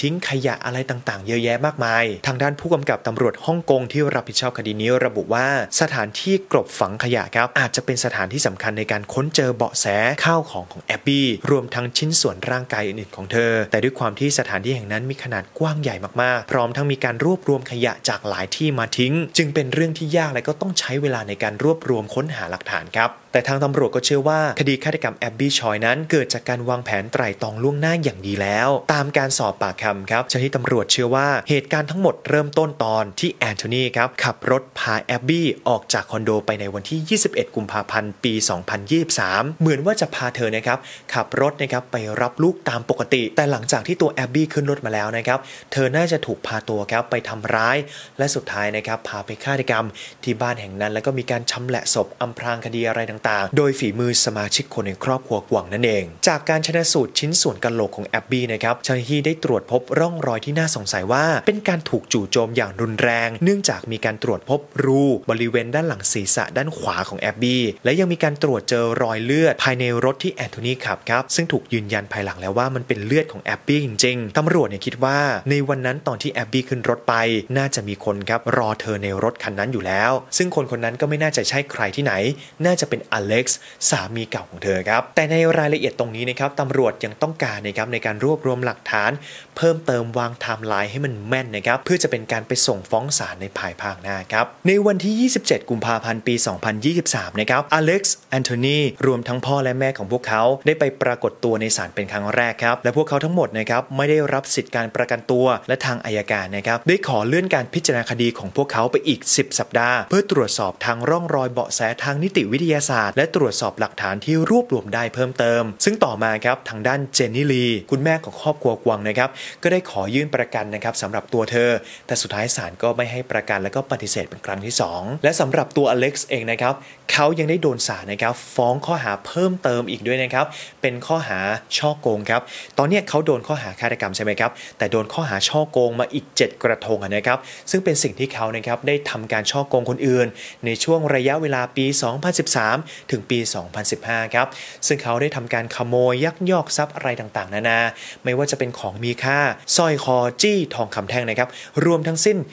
ทิ้งขยะอะไรต่างๆเยอะแยะมากมายทางด้านผู้กำกับตำรวจฮ่องกงที่รับผิดชอบคดีนี้ระบุว่าสถานที่กลบฝังขยะครับอาจจะเป็นสถานที่สำคัญในการค้นเจอเบาะแสข้าวของแอบบี้รวมทั้งชิ้นส่วนร่างกายอื่นๆของเธอแต่ด้วยความที่สถานที่แห่งนั้นมีขนาดกว้างใหญ่มากๆพร้อมทั้งมีการรวบรวมขยะจากหลายที่มาทิ้งจึงเป็นเรื่องที่ยากและก็ต้องใช้เวลาในการรวบรวมค้นหาหลักฐานครับแต่ทางตำรวจก็เชื่อว่าคดีฆาตกรรมแอบบี้ชอยนั้นเกิดจากการวางแผนไตร่ตรองล่วงหน้าอย่างดีแล้วตามการสอบปากคำครับเจ้าหน้าที่ตำรวจเชื่อว่าเหตุการณ์ทั้งหมดเริ่มต้นตอนที่แอนโทนีครับขับรถพาแอบบี้ออกจากคอนโดไปในวันที่21กุมภาพันธ์ปี2023เหมือนว่าจะพาเธอนะครับขับรถนะครับไปรับลูกตามปกติแต่หลังจากที่ตัวแอบบี้ขึ้นรถมาแล้วนะครับเธอน่าจะถูกพาตัวครับไปทำร้ายและสุดท้ายนะครับพาไปฆาตกรรมที่บ้านแห่งนั้นแล้วก็มีการชำแหละศพอำพรางคดีอะไรต่างๆโดยฝีมือสมาชิกคนในครอบครัวกวางนั่นเองจากการชันสูตรชิ้นส่วนกะโหลกของแอบบี้นะครับเจ้าหน้าที่ได้ตรวจพบร่องรอยที่น่าสงสัยว่าเป็นการถูกจู่โจมอย่างรุนแรงเนื่องจากมีการตรวจพบรูบริเวณด้านหลังศีรษะด้านขวาของแอบบี้และยังมีการตรวจเจอรอยเลือดภายในรถที่แอนโทนีขับครับซึ่งถูกยืนยันภายหลังแล้วว่ามันเป็นเลือดของแอบบี้จริงๆตำรวจเนี่ยคิดว่าในวันนั้นตอนที่แอบบี้ขึ้นรถไปน่าจะมีคนครับรอเธอในรถคันนั้นอยู่แล้วซึ่งคนนั้นก็ไม่น่าจะใช่ใครที่ไหนน่าจะเป็นอเล็กซ์สามีเก่าของเธอครับแต่ในรายละเอียดตรงนี้นะครับตำรวจยังต้องการนะครับในการรวบรวมหลักฐานเพิ่มเติมวางไทม์ไลน์ให้มันแม่นนะครับเพื่อจะเป็นการไปส่งฟ้องศาลในภายภาคหน้าครับในวันที่27กุมภาพันธ์ปี2023นะครับอเล็กซ์แอนโทนีรวมทั้งพ่อและแม่ของพวกเขาได้ไปปรากฏตัวในศาลเป็นครั้งแรกครับและพวกเขาทั้งหมดนะครับไม่ได้รับสิทธิการประกันตัวและทางอัยการนะครับได้ขอเลื่อนการพิจารณาคดีของพวกเขาไปอีก10สัปดาห์เพื่อตรวจสอบทางร่องรอยเบาะแสทางนิติวิทยาศาสตร์และตรวจสอบหลักฐานที่รวบรวมได้เพิ่มเติมซึ่งต่อมาครับทางด้านเจนนี่ลีคุณแม่ของครอบครัวกวางนะครับก็ได้ขอยื่นประกันนะครับสำหรับตัวเธอแต่สุดท้ายศาลก็ไม่ให้ประกันและก็ปฏิเสธเป็นครั้งที่2และสำหรับตัวอเล็กซ์เองนะครับเขายังได้โดนศาลนะครับฟ้องข้อหาเพิ่มเติมอีกด้วยนะครับเป็นข้อหาช่อโกงครับตอนนี้เขาโดนข้อหาฆาตกรรมใช่ไหมครับแต่โดนข้อหาช่อโกงมาอีก7กระทงนะครับซึ่งเป็นสิ่งที่เขานะครับได้ทำการช่อโกงคนอื่นในช่วงระยะเวลาปี2013ถึงปี2015ครับซึ่งเขาได้ทำการขโมยยักยอกทรัพย์อะไรต่างๆนานาไม่ว่าจะเป็นของมีค่าสร้อยคอจี้ทองคำแท่งนะครับรวมทั้งสิ้น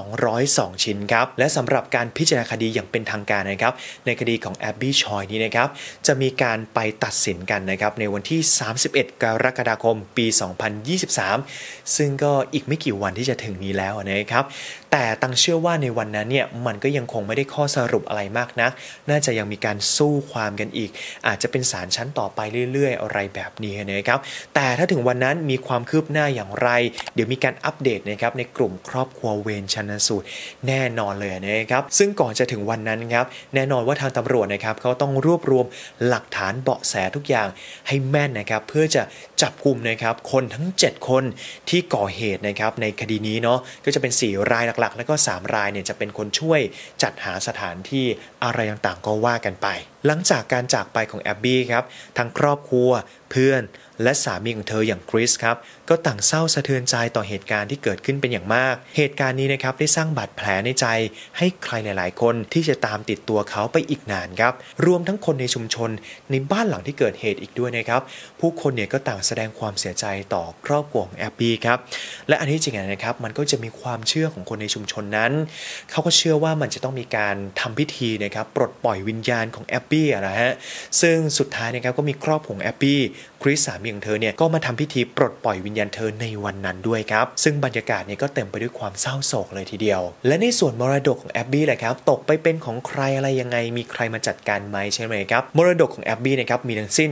202ชิ้นครับและสำหรับการพิจารณาคดีอย่างเป็นทางการนะครับในคดีของแอบบี้ชอยนี้นะครับจะมีการไปตัดสินกันนะครับในวันที่31กรกฎาคมปี2023ซึ่งก็อีกไม่กี่วันที่จะถึงนี้แล้วนะครับแต่ตังเชื่อว่าในวันนั้นเนี่ยมันก็ยังคงไม่ได้ข้อสรุปอะไรมากนักน่าจะยังมีการสู้ความกันอีกอาจจะเป็นศาลชั้นต่อไปเรื่อยๆอะไรแบบนี้นะครับแต่ถ้าถึงวันนั้นมีความคืบหน้าอย่างไรเดี๋ยวมีการอัปเดตนะครับในกลุ่มครอบครัวเวรชันสูตรแน่นอนเลยนะครับซึ่งก่อนจะถึงวันนั้นครับแน่นอนว่าทางตำรวจนะครับเขาต้องรวบรวมหลักฐานเบาะแสทุกอย่างให้แม่นนะครับเพื่อจะจับกลุ่มนะครับคนทั้ง7คนที่ก่อเหตุนะครับในคดีนี้เนาะก็จะเป็น4รายหลักๆแล้วก็3รายเนี่ยจะเป็นคนช่วยจัดหาสถานที่อะไรต่างๆก็ว่ากันไปหลังจากการจากไปของแอบบี้ครับทั้งครอบครัวเพื่อนและสามีของเธออย่างคริสครับก็ต่างเศร้าสะเทือนใจต่อเหตุการณ์ที่เกิดขึ้นเป็นอย่างมากเหตุการณ์นี้นะครับได้สร้างบาดแผลในใจให้ใครหลายๆคนที่จะตามติดตัวเขาไปอีกนานครับรวมทั้งคนในชุมชนในบ้านหลังที่เกิดเหตุอีกด้วยนะครับผู้คนเนี่ยก็ต่างแสดงความเสียใจต่อครอบครัวของแอบบี้ครับและอันนี้จริงๆนะครับมันก็จะมีความเชื่อของคนในชุมชนนั้นเขาก็เชื่อว่ามันจะต้องมีการทำพิธีนะครับปลดปล่อยวิญญาณของแอบบี้นะฮะซึ่งสุดท้ายนะครับก็มีครอบครัวของแอบบี้คริสสามีของเธอเนี่ยก็มาทำพิธีปลดปล่อยวิญญาณเธอในวันนั้นด้วยครับซึ่งบรรยากาศเนี่ยก็เต็มไปด้วยความเศร้าโศกเลยทีเดียวและในส่วนมรดกของแอบบี้แหละครับตกไปเป็นของใครอะไรยังไงมีใครมาจัดการไหมใช่ไหมครับมรดกของแอบบี้นะครับมีทั้งสิ้น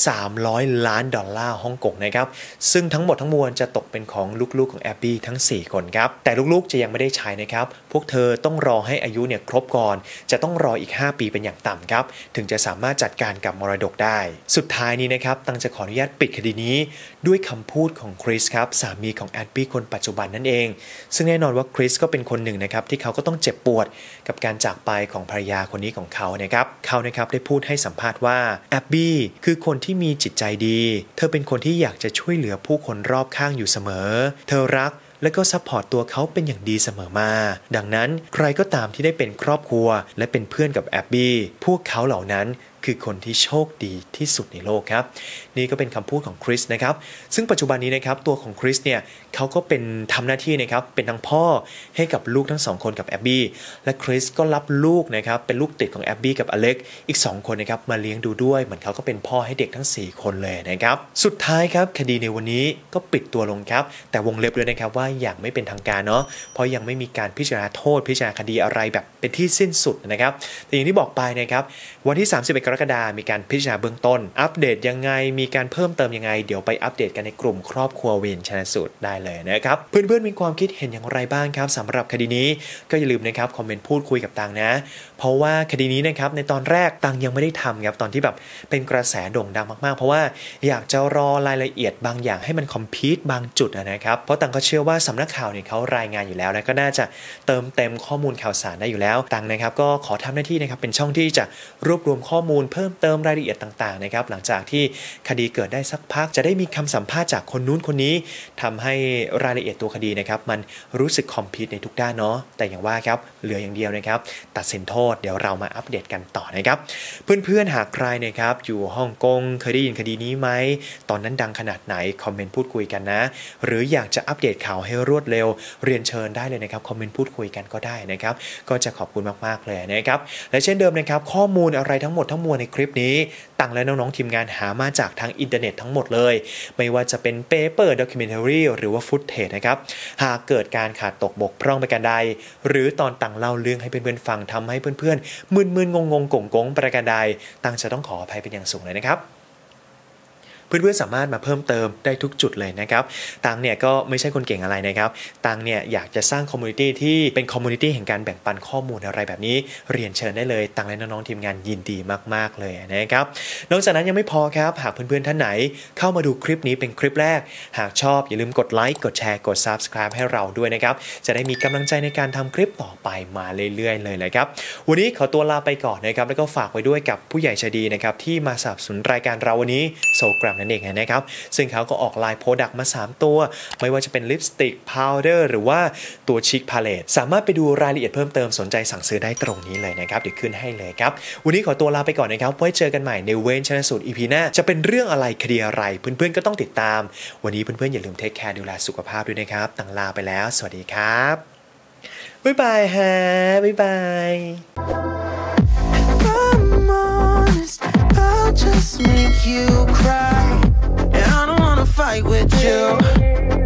$300 ล้านฮ่องกงนะครับซึ่งทั้งหมดทั้งมวลจะตกเป็นของลูกๆของแอบบี้ทั้ง4คนครับแต่ลูกๆจะยังไม่ได้ใช้นะครับพวกเธอต้องรอให้อายุเนี่ยครบก่อนจะต้องรออีก5ปีเป็นอย่างต่ำครับถึงจะสามารถจัดการกับมรดกได้สุดท้ายนี้นะครับตังจะขออนุญาตปิดคดีนี้ด้วยคำพูดของคริสครับสามีของแอบบี้คนปัจจุบันนั่นเองซึ่งแน่นอนว่าคริสก็เป็นคนหนึ่งนะครับที่เขาก็ต้องเจ็บปวดกับการจากไปของภรรยาคนนี้ของเขานะครับเขานะครับได้พูดให้สัมภาษณ์ว่าแอบบี้คือคนที่มีจิตใจดีเธอเป็นคนที่อยากจะช่วยเหลือผู้คนรอบข้างอยู่เสมอเธอรักและก็ซัพพอร์ตตัวเขาเป็นอย่างดีเสมอมาดังนั้นใครก็ตามที่ได้เป็นครอบครัวและเป็นเพื่อนกับแอบบี้พวกเขาเหล่านั้นคือคนที่โชคดีที่สุดในโลกครับนี่ก็เป็นคำพูดของคริสนะครับซึ่งปัจจุบันนี้นะครับตัวของคริสเนี่ยเขาก็เป็นทำหน้าที่นะครับเป็นทั้งพ่อให้กับลูกทั้ง2คนกับแอบบี้และคริสก็รับลูกนะครับเป็นลูกติดของแอบบี้กับอเล็กอีก2คนนะครับมาเลี้ยงดูด้วยเหมือนเขาก็เป็นพ่อให้เด็กทั้ง4คนเลยนะครับสุดท้ายครับคดีในวันนี้ก็ปิดตัวลงครับแต่วงเล็บเลยนะครับว่าอย่างไม่เป็นทางการเนาะเพราะยังไม่มีการพิจารณาโทษพิจารณาคดีอะไรแบบเป็นที่สิ้นสุดนะครับแต่อย่างที่บอกไปนะครับวันที่31กรกฎาคมมีการพิจารณาเบื้องต้นอัปเดตยังไงมีการเพิ่มเติมยังไงเดี๋ยวไปอัปเดตกันในกลุ่มครอบครัวเวนชันสูตรได้เลยนะครับเพื่อนๆมีความคิดเห็นอย่างไรบ้างครับสำหรับคดีนี้ก็อย่าลืมนะครับคอมเมนต์พูดคุยกับตังนะเพราะว่าคดีนี้นะครับในตอนแรกตังยังไม่ได้ทำครับตอนที่แบบเป็นกระแสโด่งดังมากๆเพราะว่าอยากจะรอรายละเอียดบางอย่างให้มันคอมพิวต์บางจุดนะครับเพราะตังก็เชื่อว่าสำนักข่าวเนี่ยเขารายงานอยู่แล้วและก็น่าจะเติมเต็มข้อมูลข่าวสารได้อยู่แล้วตังนะครับก็ขอทำหน้าที่นะครับเป็นช่องที่จะรวบรวมข้อมูลเพิ่มเติมรายละเอียดต่างๆนะครับหลังจากที่คดีเกิดได้สักพักจะได้มีคำสัมภาษณ์จากคนนู้นคนนี้ทำให้รายละเอียดตัวคดีนะครับมันรู้สึกคอมพิวต์ในทุกด้านเนาะแต่อย่างว่าครับเหลืออย่างเดียวนะครับตัดสินโทษเดี๋ยวเรามาอัปเดตกันต่อนะครับเพื่อนๆหากใครนะครับอยู่ฮ่องกงเคยได้ยินคดีนี้ไหมตอนนั้นดังขนาดไหนคอมเมนต์พูดคุยกันนะหรืออยากจะอัปเดตข่าวให้รวดเร็วเรียนเชิญได้เลยนะครับคอมเมนต์พูดคุยกันก็ได้นะครับก็จะขอบคุณมากๆเลยนะครับและเช่นเดิมนะครับข้อมูลอะไรทั้งหมดทั้งมวลในคลิปนี้ตังและน้องๆทีมงานหามาจากทางอินเทอร์เน็ตทั้งหมดเลยไม่ว่าจะเป็นเปเปอร์ด็อกิเมนทารีหรือว่าฟุตเทจนะครับหากเกิดการขาดตกบกพร่องไปกันใดหรือตอนตังเล่าเรื่องให้เพื่อนๆฟังทำให้เพื่อนๆมึนๆงงๆกงๆประการใดตังจะต้องขออภัยเป็นอย่างสูงเลยนะครับเพื่อนๆสามารถมาเพิ่มเติมได้ทุกจุดเลยนะครับตังเนี่ยก็ไม่ใช่คนเก่งอะไรนะครับตังเนี่ยอยากจะสร้างคอมมูนิตี้ที่เป็นคอมมูนิตี้แห่งการแบ่งปันข้อมูลอะไรแบบนี้เรียนเชิญได้เลยตังและน้องๆทีมงานยินดีมากๆเลยนะครับนอกจากนั้นยังไม่พอครับหากเพื่อนๆท่านไหนเข้ามาดูคลิปนี้เป็นคลิปแรกหากชอบอย่าลืมกดไลค์กดแชร์กด Subscribe ให้เราด้วยนะครับจะได้มีกำลังใจในการทำคลิปต่อไปมาเรื่อยๆเลยนะครับวันนี้ขอตัวลาไปก่อนนะครับแล้วก็ฝากไว้ด้วยกับผู้ใหญ่ใจดีนะครับที่มาสนับสนุนรายการเราวันนี้โซกรัมนั่นเองนะครับซึ่งเขาก็ออกไลน์โปรดักต์มา3ตัวไม่ว่าจะเป็นลิปสติกพาวเดอร์หรือว่าตัวชิคพาเลตสามารถไปดูรายละเอียดเพิ่มเติมสนใจสั่งซื้อได้ตรงนี้เลยนะครับเดี๋ยวขึ้นให้เลยครับวันนี้ขอตัวลาไปก่อนนะครับไว้เจอกันใหม่ในเวนชันสูตร EP หน้าจะเป็นเรื่องอะไรคดีอะไรเพื่อนๆก็ต้องติดตามวันนี้เพื่อนๆอย่าลืมเทคแคร์ดูแลสุขภาพด้วยนะครับตั้งลาไปแล้วสวัสดีครับบ๊ายบายฮะบ๊ายบาย Just make you cry, and I don't wanna fight with you.